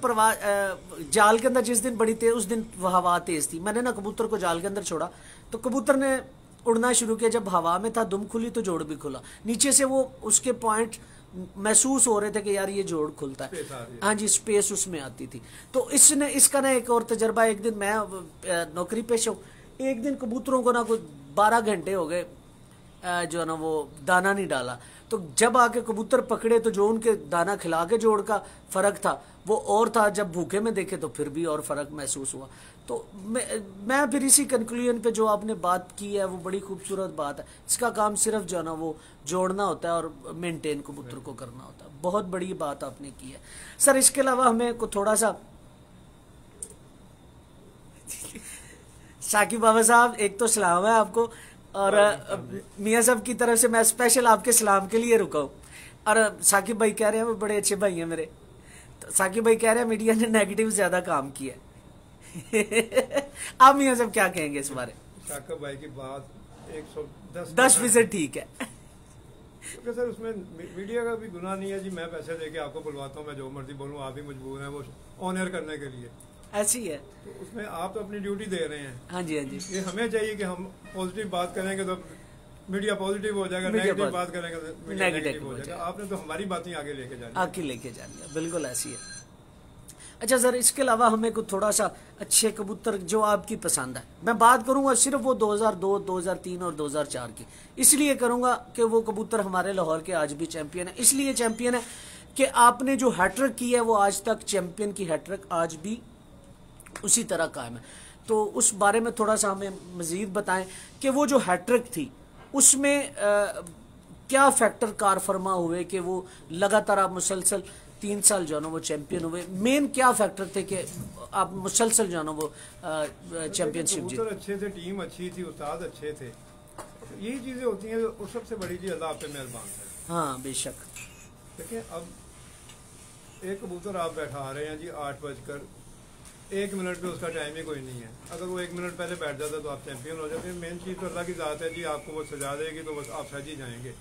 जाल के अंदर जिस दिन बड़ी तेज, उस दिन हवा तेज थी, मैंने ना कबूतर को जाल के अंदर छोड़ा तो कबूतर ने उड़ना शुरू किया। जब हवा में था, दुम खुली तो जोड़ भी खुला, नीचे से वो उसके पॉइंट महसूस हो रहे थे कि यार ये जोड़ खुलता है। हाँ जी, स्पेस उसमें आती थी। तो इसका ना एक और तजर्बा, एक दिन मैं नौकरी पेशा हूँ, एक दिन कबूतरों को ना कुछ 12 घंटे हो गए जो है ना वो दाना नहीं डाला, तो जब आके कबूतर पकड़े तो जो उनके दाना खिला के जोड़ का फर्क था वो और था, जब भूखे में देखे तो फिर भी और फर्क महसूस हुआ। तो मैं फिर इसी कंक्लूजन पे जो आपने बात की है वो बड़ी खूबसूरत बात है। इसका काम सिर्फ जो है ना वो जोड़ना होता है और मेंटेन कबूतर को करना होता है। बहुत बड़ी बात आपने की है सर। इसके अलावा हमें को थोड़ा सा साकिब बाबा साहब, एक तो सलाम है आपको, और मियाँ साहब की तरफ से मैं स्पेशल आपके सलाम के लिए रुका हूँ। और साकिब भाई कह रहे हैं वो बड़े अच्छे भाई हैं मेरे, तो साकिब भाई कह रहे हैं मीडिया ने नेगेटिव ज्यादा काम किया है। आप मियाँ साहब क्या कहेंगे इस बारे? साकिब भाई की बात 110% ठीक है, क्योंकि सर उसमें मीडिया का भी गुनाह नहीं है जी। मैं पैसे देके आपको बुलवाता हूँ, मैं जो मर्जी बोलूँ, आप ही मजबूर हैं वो ऑन एयर करने के लिए, ऐसी है। तो उसमें आप तो अपनी ड्यूटी दे रहे हैं। हाँ जी, हाँ जी। ये हमें चाहिए कि हम पॉजिटिव बात करेंगे तो मीडिया पॉजिटिव हो जाएगा, नेगेटिव बात करेंगे तो मीडिया नेगेटिव हो जाएगा। आपने तो हमारी बातें आगे लेके जानी है। आगे लेके जानी है, बिल्कुल ऐसी है। अच्छा सर, इसके अलावा हमें कुछ थोड़ा सा अच्छे कबूतर जो आपकी पसंद है, मैं बात करूंगा सिर्फ वो 2002, 2003 और 2004 की, इसलिए करूंगा कि वो कबूतर हमारे लाहौर के आज भी चैंपियन है। इसलिए चैंपियन है कि आपने जो हैट्रिक की है वो आज तक चैंपियन की हैट्रिक आज भी उसी तरह कायम है। तो उस बारे में थोड़ा सा हमें मजीद बताएं कि वो जो हैट्रिक थी उसमें क्या फैक्टर कार फरमा हुए कि वो लगातार आप मुसलसल 3 साल जो है ना वो चैंपियन हुए? मेन क्या फैक्टर थे कि आप मुसलसल जो है ना वो चैंपियनशिप जीते? अच्छे थे, टीम अच्छी थी, उस्ताद अच्छे थे, यही चीजें होती हैं। और सबसे बड़ी चीज अल्लाह आप पे मेहरबान है। हाँ बेशक। देखिए अब एक कबूतर आप बैठा रहे हैं जी 8:01 पे, उसका टाइम ही कोई नहीं है। अगर वो 1 मिनट पहले बैठ जाता तो आप चैंपियन हो जाते हैं। मेन चीज़ तो अल्लाह की ज़ात है जी, आपको वो सजा देगी तो बस आप सज ही जाएंगे।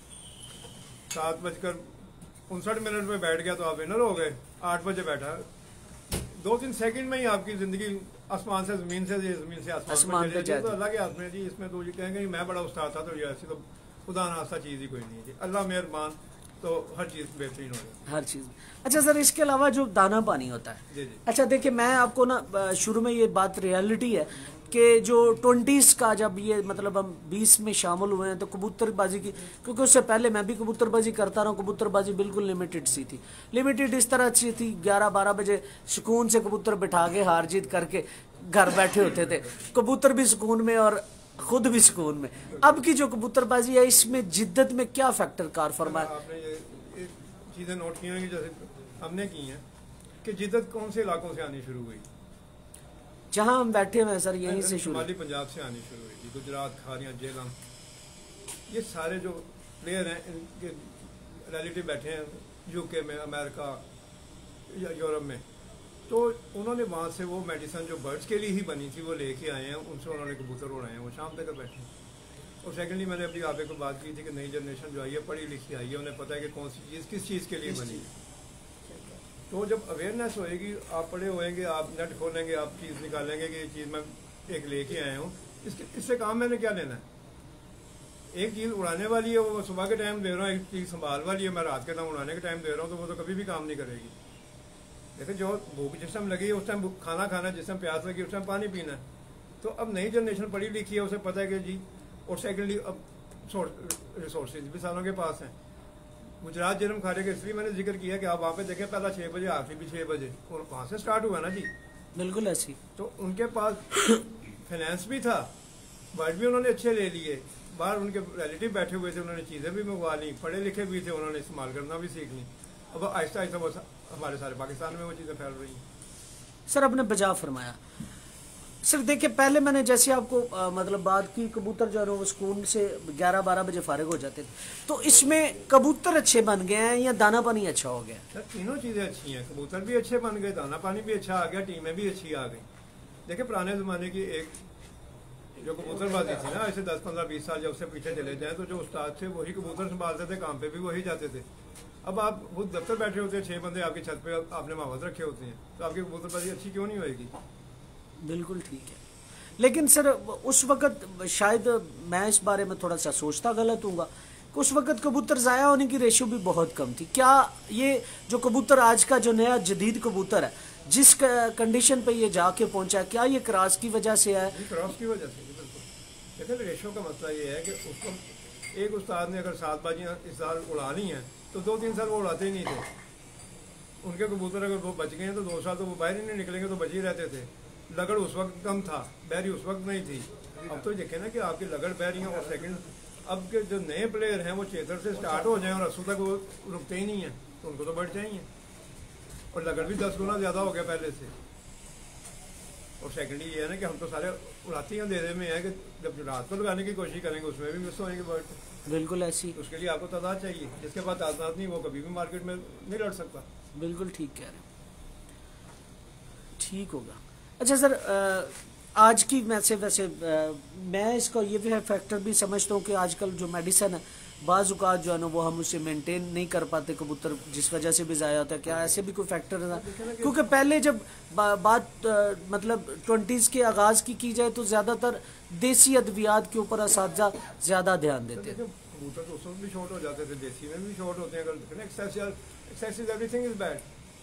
7:59 में बैठ गया तो आप विनर हो गए। 8 बजे बैठा, 2-3 सेकंड में ही आपकी ज़िंदगी आसमान से ज़मीन से, ज़मीन से आसमान पे चली। तो अल्लाह के हाथ में जी। इसमें तो ये कहेंगे मैं बड़ा उस्ताद था, तो ये ऐसी तो खुदा ना ऐसा चीज़ ही कोई नहीं है जी। अल्लाह मेहरबान, तो हर चीज़ बेहतरीन हो जाए, हर चीज़। अच्छा सर, इसके अलावा जो दाना पानी होता है, जी जी। अच्छा देखिए, मैं आपको ना शुरू में ये बात रियलिटी है कि जो 20s का जब ये मतलब हम 20 में शामिल हुए हैं तो कबूतरबाजी की, क्योंकि उससे पहले मैं भी कबूतरबाजी करता रहा हूँ। कबूतरबाजी बिल्कुल लिमिटेड सी थी। लिमिटेड इस तरह सी थी 11-12 बजे सुकून से कबूतर बिठा के हार जीत करके घर बैठे होते थे, कबूतर भी सुकून में और खुद भी सुकून में। अब की जो कबूतरबाजी है इसमें जिद्दत में क्या फैक्टर कार फरमाया? आपने ये चीज़ें नोट की होंगी जैसे हमने की हैं कि जिद्दत कौन से इलाकों से आनी शुरू हुई? जहां हम बैठे हुए हैं सर, यहीं से शुरू। शुमाली पंजाब से आनी शुरू हुई थी। गुजरात, खारियाँ, जेलम, ये सारे जो प्लेयर हैं इनके रिलेटिव बैठे हैं यूके में, अमेरिका या यूरोप में, तो उन्होंने वहाँ से वो मेडिसिन जो बर्ड्स के लिए ही बनी थी वो लेके आए हैं, उनसे उन्होंने कबूतर उड़ाए हैं, वो शाम तक बैठे हैं। और सेकेंडली मैंने अपनी आपे को बात की थी कि नई जनरेशन जो आई है पढ़ी लिखी आई है, उन्हें पता है कि कौन सी चीज़ किस चीज़ के लिए बनी है। तो जब अवेयरनेस होएगी, आप पढ़े होएंगे, आप नेट खोलेंगे, आप चीज़ निकालेंगे कि ये चीज़ मैं एक लेके आया हूँ, इससे काम मैंने क्या लेना है? एक चीज़ उड़ाने वाली है, वो सुबह के टाइम दे रहा हूँ, एक चीज़ संभाल वाली है, मैं रात के टाइम उड़ाने के टाइम दे रहा हूँ, तो वो तो कभी भी काम नहीं करेगी। देखिए, जो भूख जिस टाइम लगी है उस टाइम खाना खाना, जिस टाइम प्यास लगी उस टाइम पानी पीना है। तो अब नई जनरेशन पढ़ी लिखी है, उसे पता है कि जी। और सेकेंडली अब रिसोर्सेज भी सारों के पास हैं। गुजरात जन्म खाने के इसलिए मैंने जिक्र किया कि आप वहाँ पे देखें, पहला 6 बजे, आखिरी भी 6 बजे, और वहाँ से स्टार्ट हुआ ना जी। बिल्कुल ऐसी। तो उनके पास फाइनेंस भी था, वर्ड भी उन्होंने अच्छे ले लिए, बाहर उनके रिलेटिव बैठे हुए थे, उन्होंने चीज़ें भी मंगवा ली, पढ़े लिखे भी थे, उन्होंने इस्तेमाल करना भी सीख ली। अब आहिस्ता आहिस्ता वो हमारे सारे पाकिस्तान में वो चीज़ें फैल रही हैं। सर आपने बजा फरमाया। सर देखिए, पहले मैंने जैसे आपको मतलब बात की, कबूतर जो है वो सुकून से 11-12 बजे फारिग हो जाते थे, तो इसमें कबूतर अच्छे बन गए हैं या दाना पानी अच्छा हो गया? सर तीनों चीज़ें अच्छी हैं, कबूतर भी अच्छे बन गए, दाना पानी भी अच्छा आ गया, टीमें भी अच्छी आ गई। देखिए, पुराने ज़माने की एक जो कबूतरबाजी थी ना, ऐसे 10-15-20 साल जब उससे पीछे चले जाएँ, तो जो उस्ताद थे वही कबूतर संभालते थे, काम पे भी वही जाते थे। अब आप खुद दफ्तर बैठे होते हैं, 6 बंदे आपकी छत पे आपने माहौल रखे होते हैं, तो आपकी कबूतरबाजी अच्छी क्यों नहीं होएगी? बिल्कुल ठीक है। लेकिन सर उस वक्त शायद मैं इस बारे में थोड़ा सा सोचता गलत हूँगा कि उस वक्त कबूतर ज़ाया होने की रेशियो भी बहुत कम थी। क्या ये जो कबूतर आज का जो नया जदीद कबूतर है, जिस कंडीशन पे ये जाके पहुंचा है, क्या ये क्रॉस की वजह से है? क्रॉस की वजह से, बिल्कुल। देखिए, रेशियो का मसला ये है कि उसको एक उस्ताद ने अगर 7 बाजियाँ इस साल उड़ानी हैं तो 2-3 साल वो उड़ाते ही नहीं थे। उनके कबूतर अगर वो बच गए हैं तो 2 साल तो वो बाहर ही नहीं निकलेंगे, तो बच ही रहते थे। लगड़ उस वक्त कम था, बैरी उस वक्त नहीं थी। अब तो देखें ना कि आपकी लगड़ बैरियाँ और सेकंड, अब के जो नए प्लेयर हैं वो चेतर से स्टार्ट हो जाएं और 80 तक वो रुकते ही नहीं हैं, तो उनको तो बढ़ चाहिए। और लगड़ भी 10 गुना ज़्यादा हो गया पहले से। और सेकेंडली ये है ना कि हम तो सारे उड़ातियाँ दे में है कि जब रात को लगाने की कोशिश करेंगे उसमें भी मिस होंगे बर्ड। बिल्कुल ऐसी। उसके लिए आपको तादाद चाहिए, जिसके पास तादाद नहीं वो कभी भी मार्केट में नहीं लड़ सकता। बिल्कुल ठीक कह रहे हैं, ठीक होगा। अच्छा सर, आज की वैसे मैं इसको ये भी फैक्टर भी समझता हूँ कि आजकल जो मेडिसिन है बाज़-औक़ात जो है ना वो हम उसे मेंटेन नहीं कर पाते कबूतर, जिस वजह से भी ज़ाया होता है। क्या ऐसे भी कोई फैक्टर है? क्योंकि पहले जब बात मतलब 20s के आगाज़ की जाए तो ज़्यादातर देसी अद्वियात के ऊपर असातिज़ा ज़्यादा ध्यान देते हैं। कबूतर तो उस वक्त भी शॉर्ट हो जाते थे, देसी में भी शॉर्ट होते हैं। अगर एक्सेसिव एवरीथिंग इज़ बैड।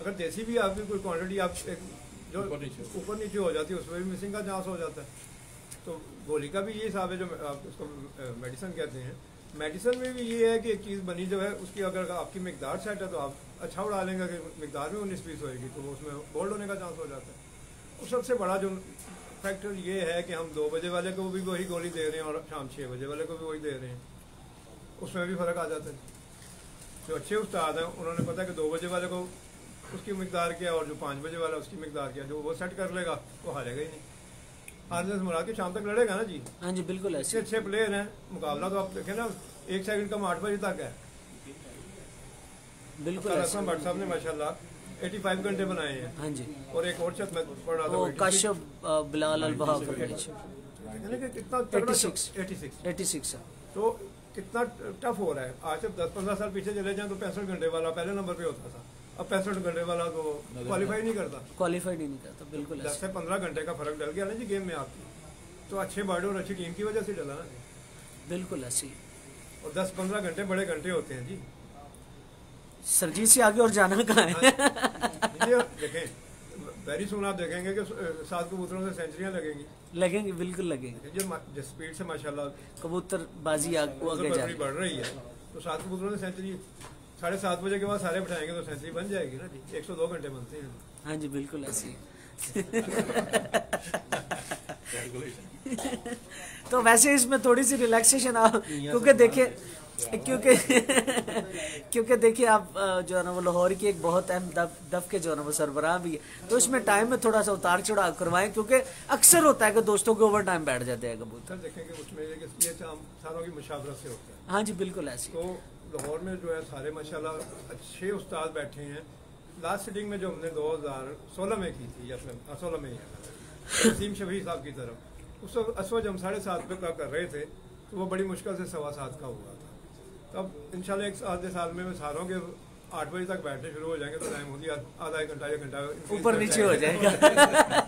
अगर देसी भी आपकी कोई क्वांटिटी आप जो ऊपर नीचे हो जाती है उसमें भी मिसिंग का चांस हो जाता है। तो गोली का भी ये हिसाब है जो आप उसको मेडिसिन कहते हैं। मेडिसिन में भी ये है कि एक चीज़ बनी जो है उसकी अगर आपकी मिकदार सेट है तो आप अच्छा उड़ा लेंगे कि मिकदार में 19 पीस होएगी तो उसमें बोल्ड होने का चांस हो जाता है। और सबसे बड़ा जो फैक्टर ये है कि हम 2 बजे वाले को भी वही गोली दे रहे हैं और शाम 6 बजे वाले को भी वही दे रहे हैं, उसमें भी फ़र्क आ जाता है। जो अच्छे उस्ताद हैं उन्होंने पता है कि 2 बजे वाले को उसकी मिकदार क्या और जो 5 बजे वाला उसकी मिकदार क्या, जो वो सेट कर लेगा वो हारेगा ही नहीं। हारने से मुराद के शाम तक लड़ेगा ना जी। हाँ जी बिल्कुल ऐसे अच्छे प्लेयर हैं। मुकाबला तो आप देखें ना 1 सेकंड कम 8 बजे तक है। बिल्कुल असलम भट्ट साहब ने माशाल्लाह 85 घंटे बनाए हैं। हाँ जी। और एक और शत मैं पढ़ रहा वो था काशिफ बिलाल अल वहाब कितना 86 तो कितना टफ हो रहा है। आज से 10-15 साल पीछे चले जाएं तो 65 घंटे वाला पहले नंबर पे होता था, अब 65 घंटे वाला तो क्वालिफाई नहीं करता। क्वालिफाई नहीं करता बिल्कुल 10 से 15 घंटे का फर्क डल गया ना जी गेम में आपकी। तो अच्छे बॉडी और अच्छी टीम की वजह से डला ना बिल्कुल ऐसे ही। और 10-15 घंटे बड़े घंटे होते हैं जी। सरजीत से आगे और जाना कहाँ है? ये देखें वेरी सुन आप देखेंगे कि 7 कबूतरों से सेंचुरियां लगेंगी। लगेंगे बिल्कुल लगेंगे। जिस स्पीड से माशाल्लाह कबूतर बाजी आगे जा रही बढ़ रही है तो 7 कबूतरों से सेंचुरी 7:30 बजे के बाद सारे बिठाएंगे तो सेंचुरी बन जाएगी ना जी। 102 घंटे बनते हैं। हाँ जी बिल्कुल ऐसे ही। तो वैसे इसमें थोड़ी सी रिलैक्सेशन क्योंकि देखिए क्योंकि देखिए आप जो है ना वो लाहौर की एक बहुत अहम दफ के जो है ना वो सरबराह भी है, तो इसमें टाइम में थोड़ा सा उतार चढ़ाव करवाएं क्योंकि अक्सर होता है कि दोस्तों के ओवर टाइम बैठ जाते हैं कबूतर। देखेंगे उसमें ये सारों की मुशावरत से होता है। हाँ जी बिल्कुल ऐसे। तो लाहौर में जो है सारे माशाल्लाह अच्छे उस्ताद बैठे हैं। लास्ट सिटिंग में जो हमने 2016 में की थी या 16 में वसीम शफी साहब की तरफ, उस वक्त असवज हम 7:30 पे कर रहे थे तो वो बड़ी मुश्किल से 7:15 का हुआ था। तब इंशाल्लाह एक आधे साल में मैं सारों के 8 बजे तक बैठने शुरू हो जाएंगे तो टाइम होगी आधा 1 घंटा 1 घंटा ऊपर नीचे हो जाएगा।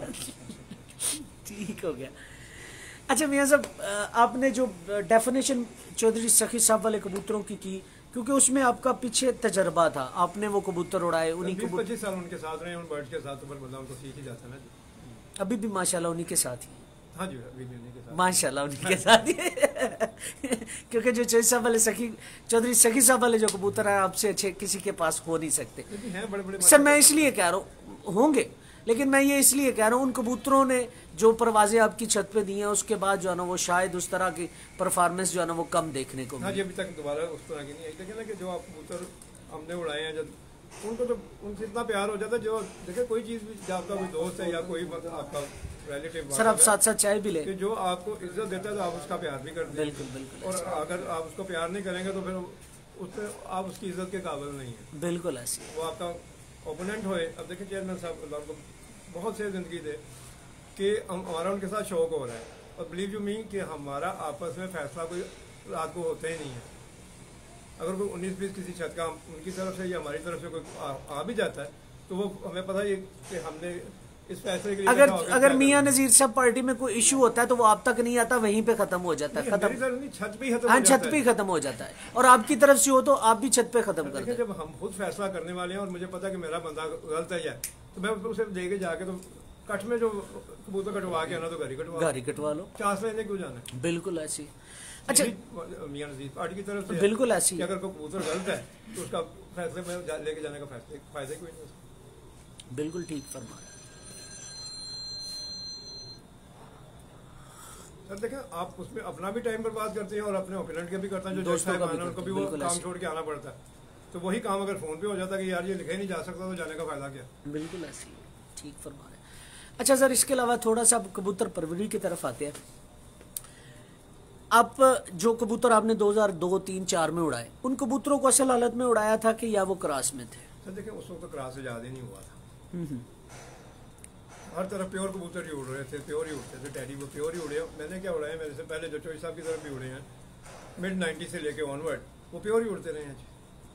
ठीक हो गया। अच्छा मियां साहब आपने जो डेफिनेशन चौधरी सखी साहब वाले कबूतरों की क्योंकि उसमें आपका पीछे तजर्बा था, आपने वो कबूतर उड़ाए उन्हीं 25 साल उनके साथ रहे, उन बर्ड्स के साथ ऊपर बंदा उनको सीख ही जाता है ना जी। अभी भी माशाल्लाह उन्हीं के साथ ही। हाँ जी अभी भी उन्हीं के साथ माशाल्लाह उन्हीं के साथ ही। क्योंकि जो चौधरी सखी साहब वाले जो कबूतर है आपसे अच्छे किसी के पास हो नहीं सकते हैं। बड़े सर मैं इसलिए कह रहा हूँ होंगे, लेकिन मैं ये इसलिए कह रहा हूँ उन कबूतरों ने जो परवाजें आपकी छत पे दी हैं उसके बाद जो है ना वो शायद उस तरह की परफॉर्मेंस जो है ना वो कम देखने को हाँ जी अभी तक दोबारा उस तरह की नहीं आई। देखिए ना कि जो आप कबूतर हमने उड़ाए हैं जब उनको तो उनसे इतना प्यार हो जाता है। जो देखिए कोई चीज़ भी जब आपका कोई दोस्त है या कोई आपका रिलेटिव सर आप साथ साथ चाय भी ले कि जो आपको इज्जत देता है तो आप उसका प्यार भी करते हैं। बिल्कुल बिल्कुल। और अगर आप उसको प्यार नहीं करेंगे तो फिर उससे आप उसकी इज्जत के काबिल नहीं है। बिल्कुल ऐसी वो आपका ओपोनेंट होए। अब देखिए चेयरमैन साहब अल्लाह को बहुत से ज़िंदगी दे कि हमारा उनके साथ शौक हो रहा है और बिलीव यू मी कि हमारा आपस में फैसला कोई रात को होता ही नहीं है। अगर कोई 19-20 किसी छत का उनकी तरफ से या हमारी तरफ से कोई आ भी जाता है तो वो हमें पता है कि हमने इस फैसले के लिए अगर मियां नजीर साहब पार्टी में कोई इशू होता है तो वो आप तक नहीं आता, वहीं पे खत्म हो जाता है। छत पे हाँ छत पे खत्म हो जाता है और आपकी तरफ से हो तो आप भी छत पे खत्म करते हैं। जब हम खुद फैसला करने वाले हैं और मुझे पता है कि मेरा बंदा गलत है तो मैं उसे लेके जाके तो कट में जो कबूतर कटवा के आना तो घर ही कटवा लो, चांस लेने क्यों जाना है। बिल्कुल ऐसी। अच्छा मियां नजीर पार्टी की तरफ से बिल्कुल ऐसी। अगर कोई कबूतर गलत है तो उसका फैसले में लेके जाने का फायदा कोई नहीं। बिल्कुल ठीक फरमा रहे सर। देखें आप उसमें अपना भी टाइम बर्बाद करते हैं और अपने ओपोनेंट के भी करते हैं। जो दोस्तों का उनको भी वो काम छोड़ के आना पड़ता है तो वही काम अगर फोन पे हो जाता है कि यार ये लिखा ही नहीं जा सकता तो जाने का फायदा क्या। बिल्कुल ऐसी ठीक फरमा रहे। अच्छा सर इसके अलावा थोड़ा सा कबूतर परवरी की तरफ आते हैं। आप जो कबूतर आपने 2002, 3, 4 में उड़ाए उन कबूतरों को असल हालत में उड़ाया था कि या वो क्रॉस में थे? सर देखिए उस वक्त तो क्रॉस से ज्यादा नहीं हुआ था। हर तरफ प्योर कबूतर ही उड़ रहे थे, प्योर ही उड़ते थे। टैडी वो प्योर ही उड़े। मैंने क्या उड़ाया, मेरे से पहले जो चौधरी साहब की तरफ भी उड़े हैं मिड 90 से लेके ऑनवर्ड वो प्योर ही उड़ते रहे हैं।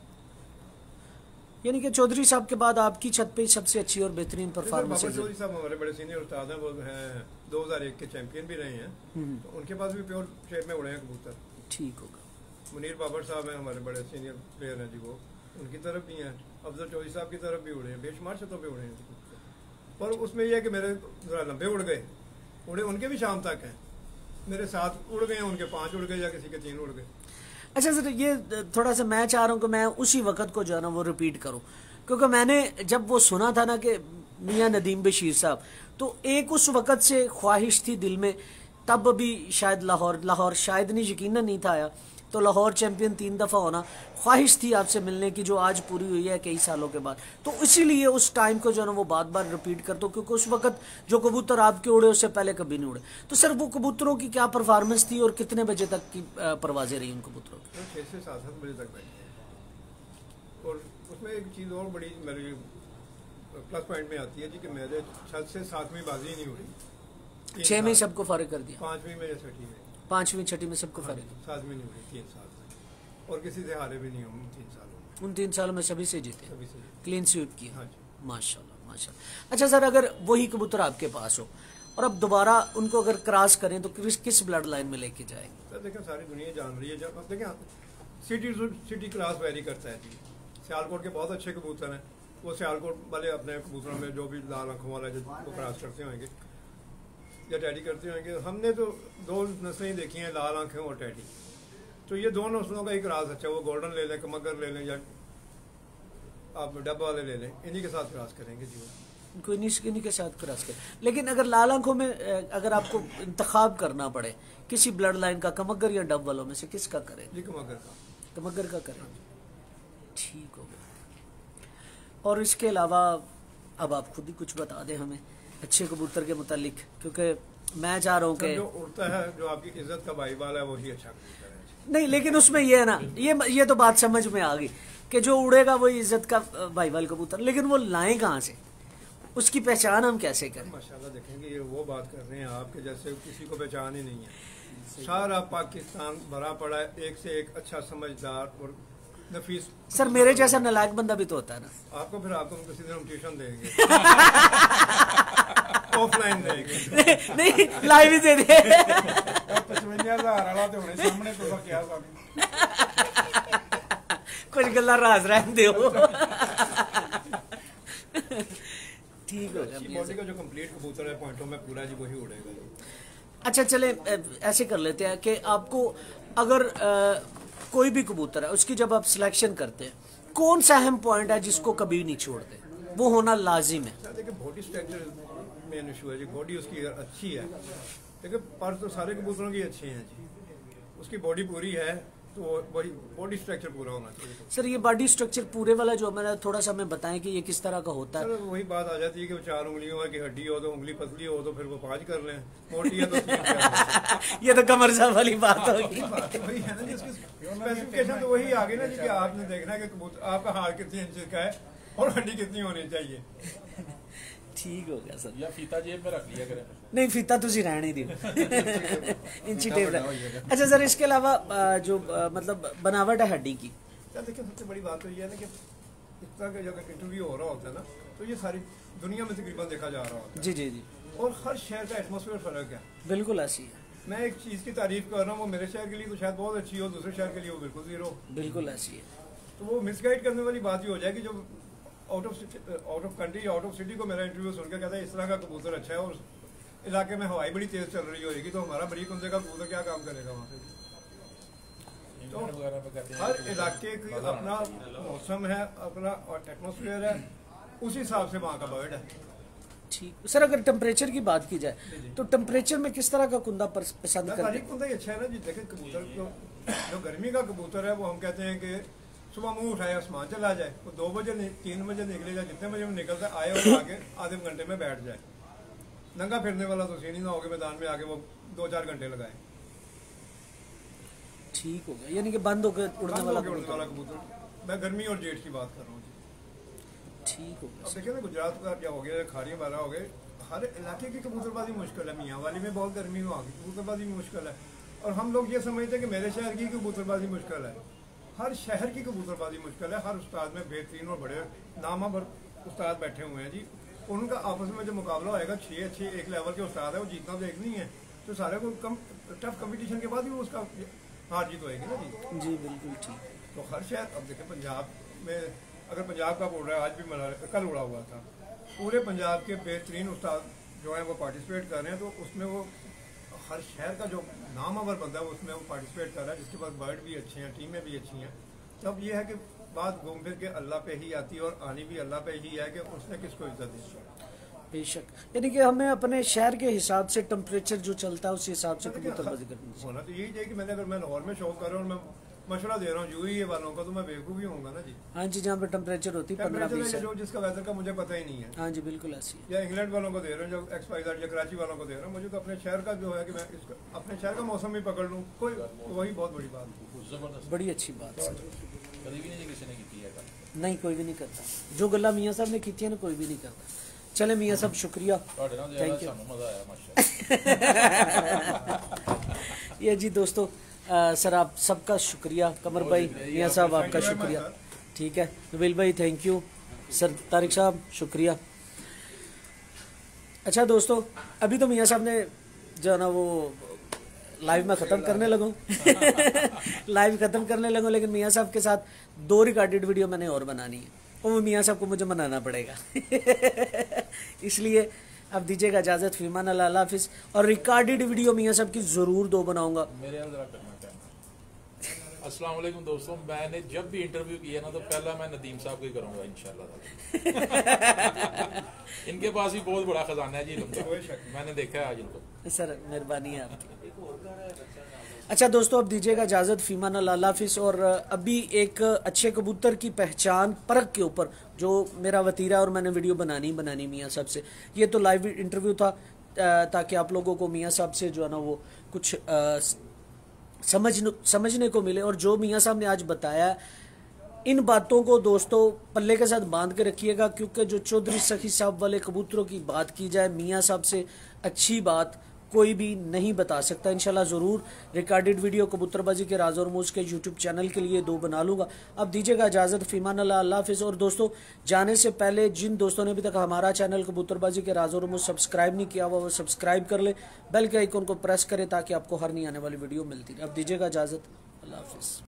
यानी कि चौधरी साहब के बाद आपकी छत पे सबसे अच्छी और बेहतरीन परफॉर्मेंस है। चौधरी साहब हमारे बड़े सीनियर उस्ताद हैं, वो हैं 2001 के चैंपियन भी रहे हैं तो उनके पास भी प्योर शेप में उड़े हैं कबूतर। ठीक होगा। मुनीर बाबर साहब हैं हमारे बड़े सीनियर प्लेयर हैं जी, वो उनकी तरफ भी हैं, अफजल चौधरी साहब की तरफ भी उड़े हैं, बेशुमार छतों पे उड़े हैं। पर उसमें यह है कि मेरे ज़रा लंबे उड़ गए, उड़े उनके भी शाम तक हैं, मेरे 7 उड़ गए, उनके 5 उड़ गए या किसी के 3 उड़ गए। अच्छा सर, ये थोड़ा सा मैं चाह रहा हूँ कि मैं उसी वक्त को जो है ना वो रिपीट करूँ, क्योंकि मैंने जब वो सुना था ना कि मियाँ नदीम बशीर साहब, तो एक उस वक़्त से ख्वाहिश थी दिल में, तब भी शायद लाहौर शायद नहीं, यकीनन नहीं था आया, तो लाहौर चैंपियन 3 दफ़ा होना, ख्वाहिश थी आपसे मिलने की जो आज पूरी हुई है कई सालों के बाद। तो इसीलिए उस टाइम को जो है ना वो बार बार रिपीट कर दो, क्योंकि उस वक्त जो कबूतर आपके उड़े उससे पहले कभी नहीं उड़े। तो सर वो कबूतरों की क्या परफॉर्मेंस थी और कितने बजे तक की परवाजें रही उन कबूतरों की? 6 से 7 बजे तक बैठे। और उसमें एक चीज़ और बड़ी मेरी प्लस पॉइंट में आती है जी कि मेरे 6 से 7वीं बाजी नहीं हुई, 6 में सबको फारिग कर दिया, 5वीं में छठी में, 5वीं छठी में सबको फारिग, 7वीं नहीं हुई 3 साल में, और किसी से हारे भी नहीं हम 3 सालों में। उन 3 सालों में सभी से जीते, सभी से जीते। क्लीन स्वीप किया। हाँ जी। माशाल्लाह माशाल्लाह। अच्छा सर, अगर वही कबूतर आपके पास हो और अब दोबारा उनको अगर क्रॉस करें तो किस ब्लड लाइन में लेके जाएंगे? सर देखें, सारी दुनिया जान रही है, जब अब देखें सिटी क्लास वेरी करता है जी। सियालकोट के बहुत अच्छे कबूतर हैं, वो सियालकोट वाले अपने कबूतरों में जो भी लाल आंखों वाला जो वो क्रॉस करते होंगे या टैडी करते होंगे, हमने तो 2 नस्लें देखी हैं, लाल आंखें और टैडी, तो ये 2 नस्लों का ही क्रॉस अच्छा, वो गोल्डन ले लें, कमगर ले लें या आप डब वाले ले लें, इन्हीं के साथ क्रॉस करेंगे जी। कोई इन्हीं के साथ क्रॉस करें। लेकिन अगर लाल आंखों में अगर आपको इंतखाब करना पड़े किसी ब्लड लाइन का, कमगर या डब वालों में से किसका करें? जी कमगर का करें। ठीक हो गया। और इसके अलावा अब आप खुद ही कुछ बता दें हमें अच्छे कबूतर के मुतालिक, क्योंकि मैं चाह रहा हूँ कि जो उड़ता है, जो आपकी इज्जत का भाईवाल है, वही अच्छा कबूतर है। नहीं, लेकिन उसमें ये है ना, ये तो बात समझ में आ गई कि जो उड़ेगा वही इज्जत का भाईवाल कबूतर, लेकिन वो लाएं कहाँ से, उसकी पहचान हम कैसे करें? माशाल्लाह देखेंगे, ये वो बात कर रहे हैं आपके जैसे किसी को पहचान ही नहीं है। सारा पाकिस्तान भरा पड़ा है एक से एक अच्छा समझदार और नफीस। सर मेरे जैसा नालायक बंदा भी तो होता है ना। आपको फिर आपको किसी दिन हम ट्यूशन देंगे, ऑफलाइन देंगे। नहीं लाइव ही दे दे। 55,000 वाला तो होने सामने तो क्या कुछ गल्ला राज रहने दो। ठीक हो गया। बॉडी का जो कंप्लीट कबूतर है पॉइंटों में पूरा जी वही उड़ेगा। अच्छा चले ऐसे कर लेते हैं कि आपको अगर कोई भी कबूतर है उसकी जब आप सिलेक्शन करते हैं, कौन सा अहम पॉइंट है जिसको कभी नहीं छोड़ते, वो होना लाजिम है? देखिए बॉडी स्ट्रक्चर मेन इशू है जी। बॉडी उसकी अच्छी है, देखिए पर तो सारे कबूतरों की अच्छी हैं जी, उसकी बॉडी पूरी है तो वही बॉडी स्ट्रक्चर पूरा होना चाहिए। सर ये बॉडी स्ट्रक्चर पूरे वाला जो हमारा थोड़ा सा हमें बताएं कि ये किस तरह का होता है? वही बात आ जाती है कि 4 उंगलियों की हड्डी हो तो उंगली पतली हो तो फिर वो 5 कर लें, मोटी है तो 3 कर लें। ये तो कमर साहब वाली बात होगी। वही है ना जी, इसकी स्पेसिफिकेशन तो वही आ गई ना जी कि आपने देखना है कि कबूतर आपका हाथ कितनी इंच का है और हड्डी कितनी होनी चाहिए। ठीक हो गया सर। या फीता जेब में रख लिया करें। नहीं फीता तुझी रहने दियो। इंची टेप रख। अच्छा सर इसके अलावा जो मतलब बनावट है हड्डी की, देखिए सबसे बड़ी बात तो ये है ना कि इस तरह का जब इंटरव्यू हो रहा होता है ना तो ये सारी दुनिया में तकरीबन देखा जा रहा होता है। जी जी जी। और हर शहर का एटमॉस्फेयर फर्क है। बिल्कुल ऐसी है। मैं एक चीज़ की तारीफ कर रहा हूँ, वो मेरे शहर के लिए तो शायद बहुत अच्छी हो, दूसरे शहर के लिए वो बिल्कुल जीरो। बिल्कुल ऐसी है। तो वो मिसगाइड करने वाली बात ही हो जाएगी। जो out of country out of city को मेरा इंटरव्यू सुनकर कहता है इस तरह का कबूतर अच्छा है और इलाके में हवाई बड़ी तेज चल रही होगी तो हमारा बड़ी कुंजे का कबूतर क्या काम करेगा वहाँ पे? तो हर इलाके की अपना मौसम है, अपना एटमॉस्फेयर है, उसी हिसाब से वहाँ का बर्ड है। ठीक सर, अगर टेम्परेचर की बात की जाए तो टेम्परेचर में किस तरह का कुंदा पसंद करते हैं? कुंदा ही अच्छा है ना जी। देखें कबूतर जो गर्मी का कबूतर है वो हम कहते हैं कि सुबह मुंह उठाए आसमान चला जाए, वो 2 बजे 3 बजे निकलेगा, जितने बजे में निकलता है आए और आगे आधे घंटे में बैठ जाए। नंगा फिरने वाला तो सीन ही ना होगा मैदान में आगे वो 2-4 घंटे लगाए। ठीक हो गया, यानी कि बंद होकर उड़ने वाला कबूतर। मैं गर्मी और जेठ की बात कर रहा हूँ जी। ठीक हो गया। अब देखिए ना गुजरात का क्या हो गया, खारियाँ वाला हो गए, हर इलाके की कबूतरबाजी मुश्किल है। मियाँ वाली में बहुत गर्मी हो, आगे कबूतरबाजी मुश्किल है। और हम लोग ये समझते हैं कि मेरे शहर की कबूतरबाजी मुश्किल है। हर शहर की कबूतरबाजी मुश्किल है। हर उस्ताद में बेहतरीन और बड़े नामावर उस्ताद बैठे हुए हैं जी। उनका आपस में जो मुकाबला होएगा 6 अच्छे एक लेवल के उस्ताद है, वो जीतना तो एक नहीं है, तो सारे को टफ कंपटीशन के बाद ही वो उसका हार जीत होएगी ना जी। जी बिल्कुल ठीक। तो हर शहर, अब देखें पंजाब में अगर पंजाब का उड़ रहा है, आज भी कल उड़ा हुआ था, पूरे पंजाब के बेहतरीन उस्ताद जो है वो पार्टिसिपेट कर रहे हैं, तो उसमें वो हर शहर का जो नामवर बंदा है उसमें वो पार्टिसिपेट कर रहा है, जिसके पास बर्ड भी अच्छे हैं, टीमें भी अच्छी हैं। तब ये है कि बात घूम फिर के अल्लाह पे ही आती है, और आनी भी अल्लाह पे ही है कि उसने किसको इज्जत दी। बेशक, यानी कि हमें अपने शहर के हिसाब से टेम्परेचर जो चलता है उस हिसाब से कबूतरबाजी करनी चाहिए। होना तो यही चाहिए कि मैंने अगर मैं लाहौर में शौक कर रहा हूँ और मैं मशवरा दे रहा हूँ यूएई वालों का, तो मैं बेवकूफ़ ही होऊंगा ना जी। हाँ जी, जहाँ पे टेम्परेचर होती है 15-20 जो जिसका वेदर का मुझे पता ही नहीं है। हाँ जी, बिल्कुल ऐसी है। या इंग्लैंड वालों को दे रहे हैं, जो XYZ या कराची वालों को दे रहा हूँ, मुझे तो अपने शहर का जो है कि मैं अपने शहर का मौसम भी पकड़ लूँ, कोई वही बहुत बड़ी बात है। बड़ी अच्छी बात है। कभी भी नहीं किसी ने की है नहीं, कोई भी नहीं करता। जो गल्ला मियाँ साहब ने की है ना, कोई भी नहीं करता। चले मियाँ साहब, शुक्रिया, थैंक यू। मजा आया माशाल्लाह। ये जी दोस्तों, सर आप सबका शुक्रिया। कमर भाई, मियाँ साहब आपका शुक्रिया, ठीक है। नबील भाई थैंक यू, सर तारिक साहब शुक्रिया। अच्छा दोस्तों, अभी तो मियाँ साहब ने जो है ना वो लाइव में ख़त्म करने लगूँ लाइव ख़त्म करने लगूँ, लेकिन मियाँ साहब के साथ 2 रिकॉर्डेड वीडियो मैंने और बनानी है, और वो मियाँ साहब को मुझे मनाना पड़ेगा इसलिए अब दीजिएगा इजाज़त, फीमान अल्लाह हाफिज़। और रिकॉर्डेड वीडियो मियाँ साहब की ज़रूर 2 बनाऊँगा। मेरे यहाँ जरा करना चाहना। अस्सलाम वालेकुम दोस्तों, मैंने जब भी इंटरव्यू किया ना तो पहला मैं नदीम साहब को ही करूँगा इंशाल्लाह इनके पास भी बहुत बड़ा खजाना है जी इनका, मैंने देखा है आज इनको। सर मेहरबानी है आपकी। अच्छा दोस्तों, अब दीजिएगा इजाज़त, फीमान अल्लाह हाफिज़। और अभी एक अच्छे कबूतर की पहचान परख के ऊपर जो मेरा वतीरा, और मैंने वीडियो बनानी मियाँ साहब से। ये तो लाइव इंटरव्यू था ताकि आप लोगों को मियाँ साहब से जो है ना वो कुछ समझने को मिले। और जो मियाँ साहब ने आज बताया, इन बातों को दोस्तों पल्ले के साथ बांध के रखिएगा, क्योंकि जो चौधरी सखी साहब वाले कबूतरों की बात की जाए, मियाँ साहब से अच्छी बात कोई भी नहीं बता सकता। इंशाल्लाह ज़रूर रिकॉर्डेड वीडियो कबूतरबाजी के राज और मूज के यूट्यूब चैनल के लिए 2 बना लूँगा। अब दीजिएगा इजाज़त, फीमान अल्लाह हाफिज़। और दोस्तों, जाने से पहले जिन दोस्तों ने अभी तक हमारा चैनल कबूतरबाजी के राज और मूज सब्सक्राइब नहीं किया हुआ, वो सब्सक्राइब कर ले, बेल के आइकन को प्रेस करें ताकि आपको हर नई आने वाली वीडियो मिलती रहे। अब दीजिएगा इजाज़त, अल्लाह हाफिज़।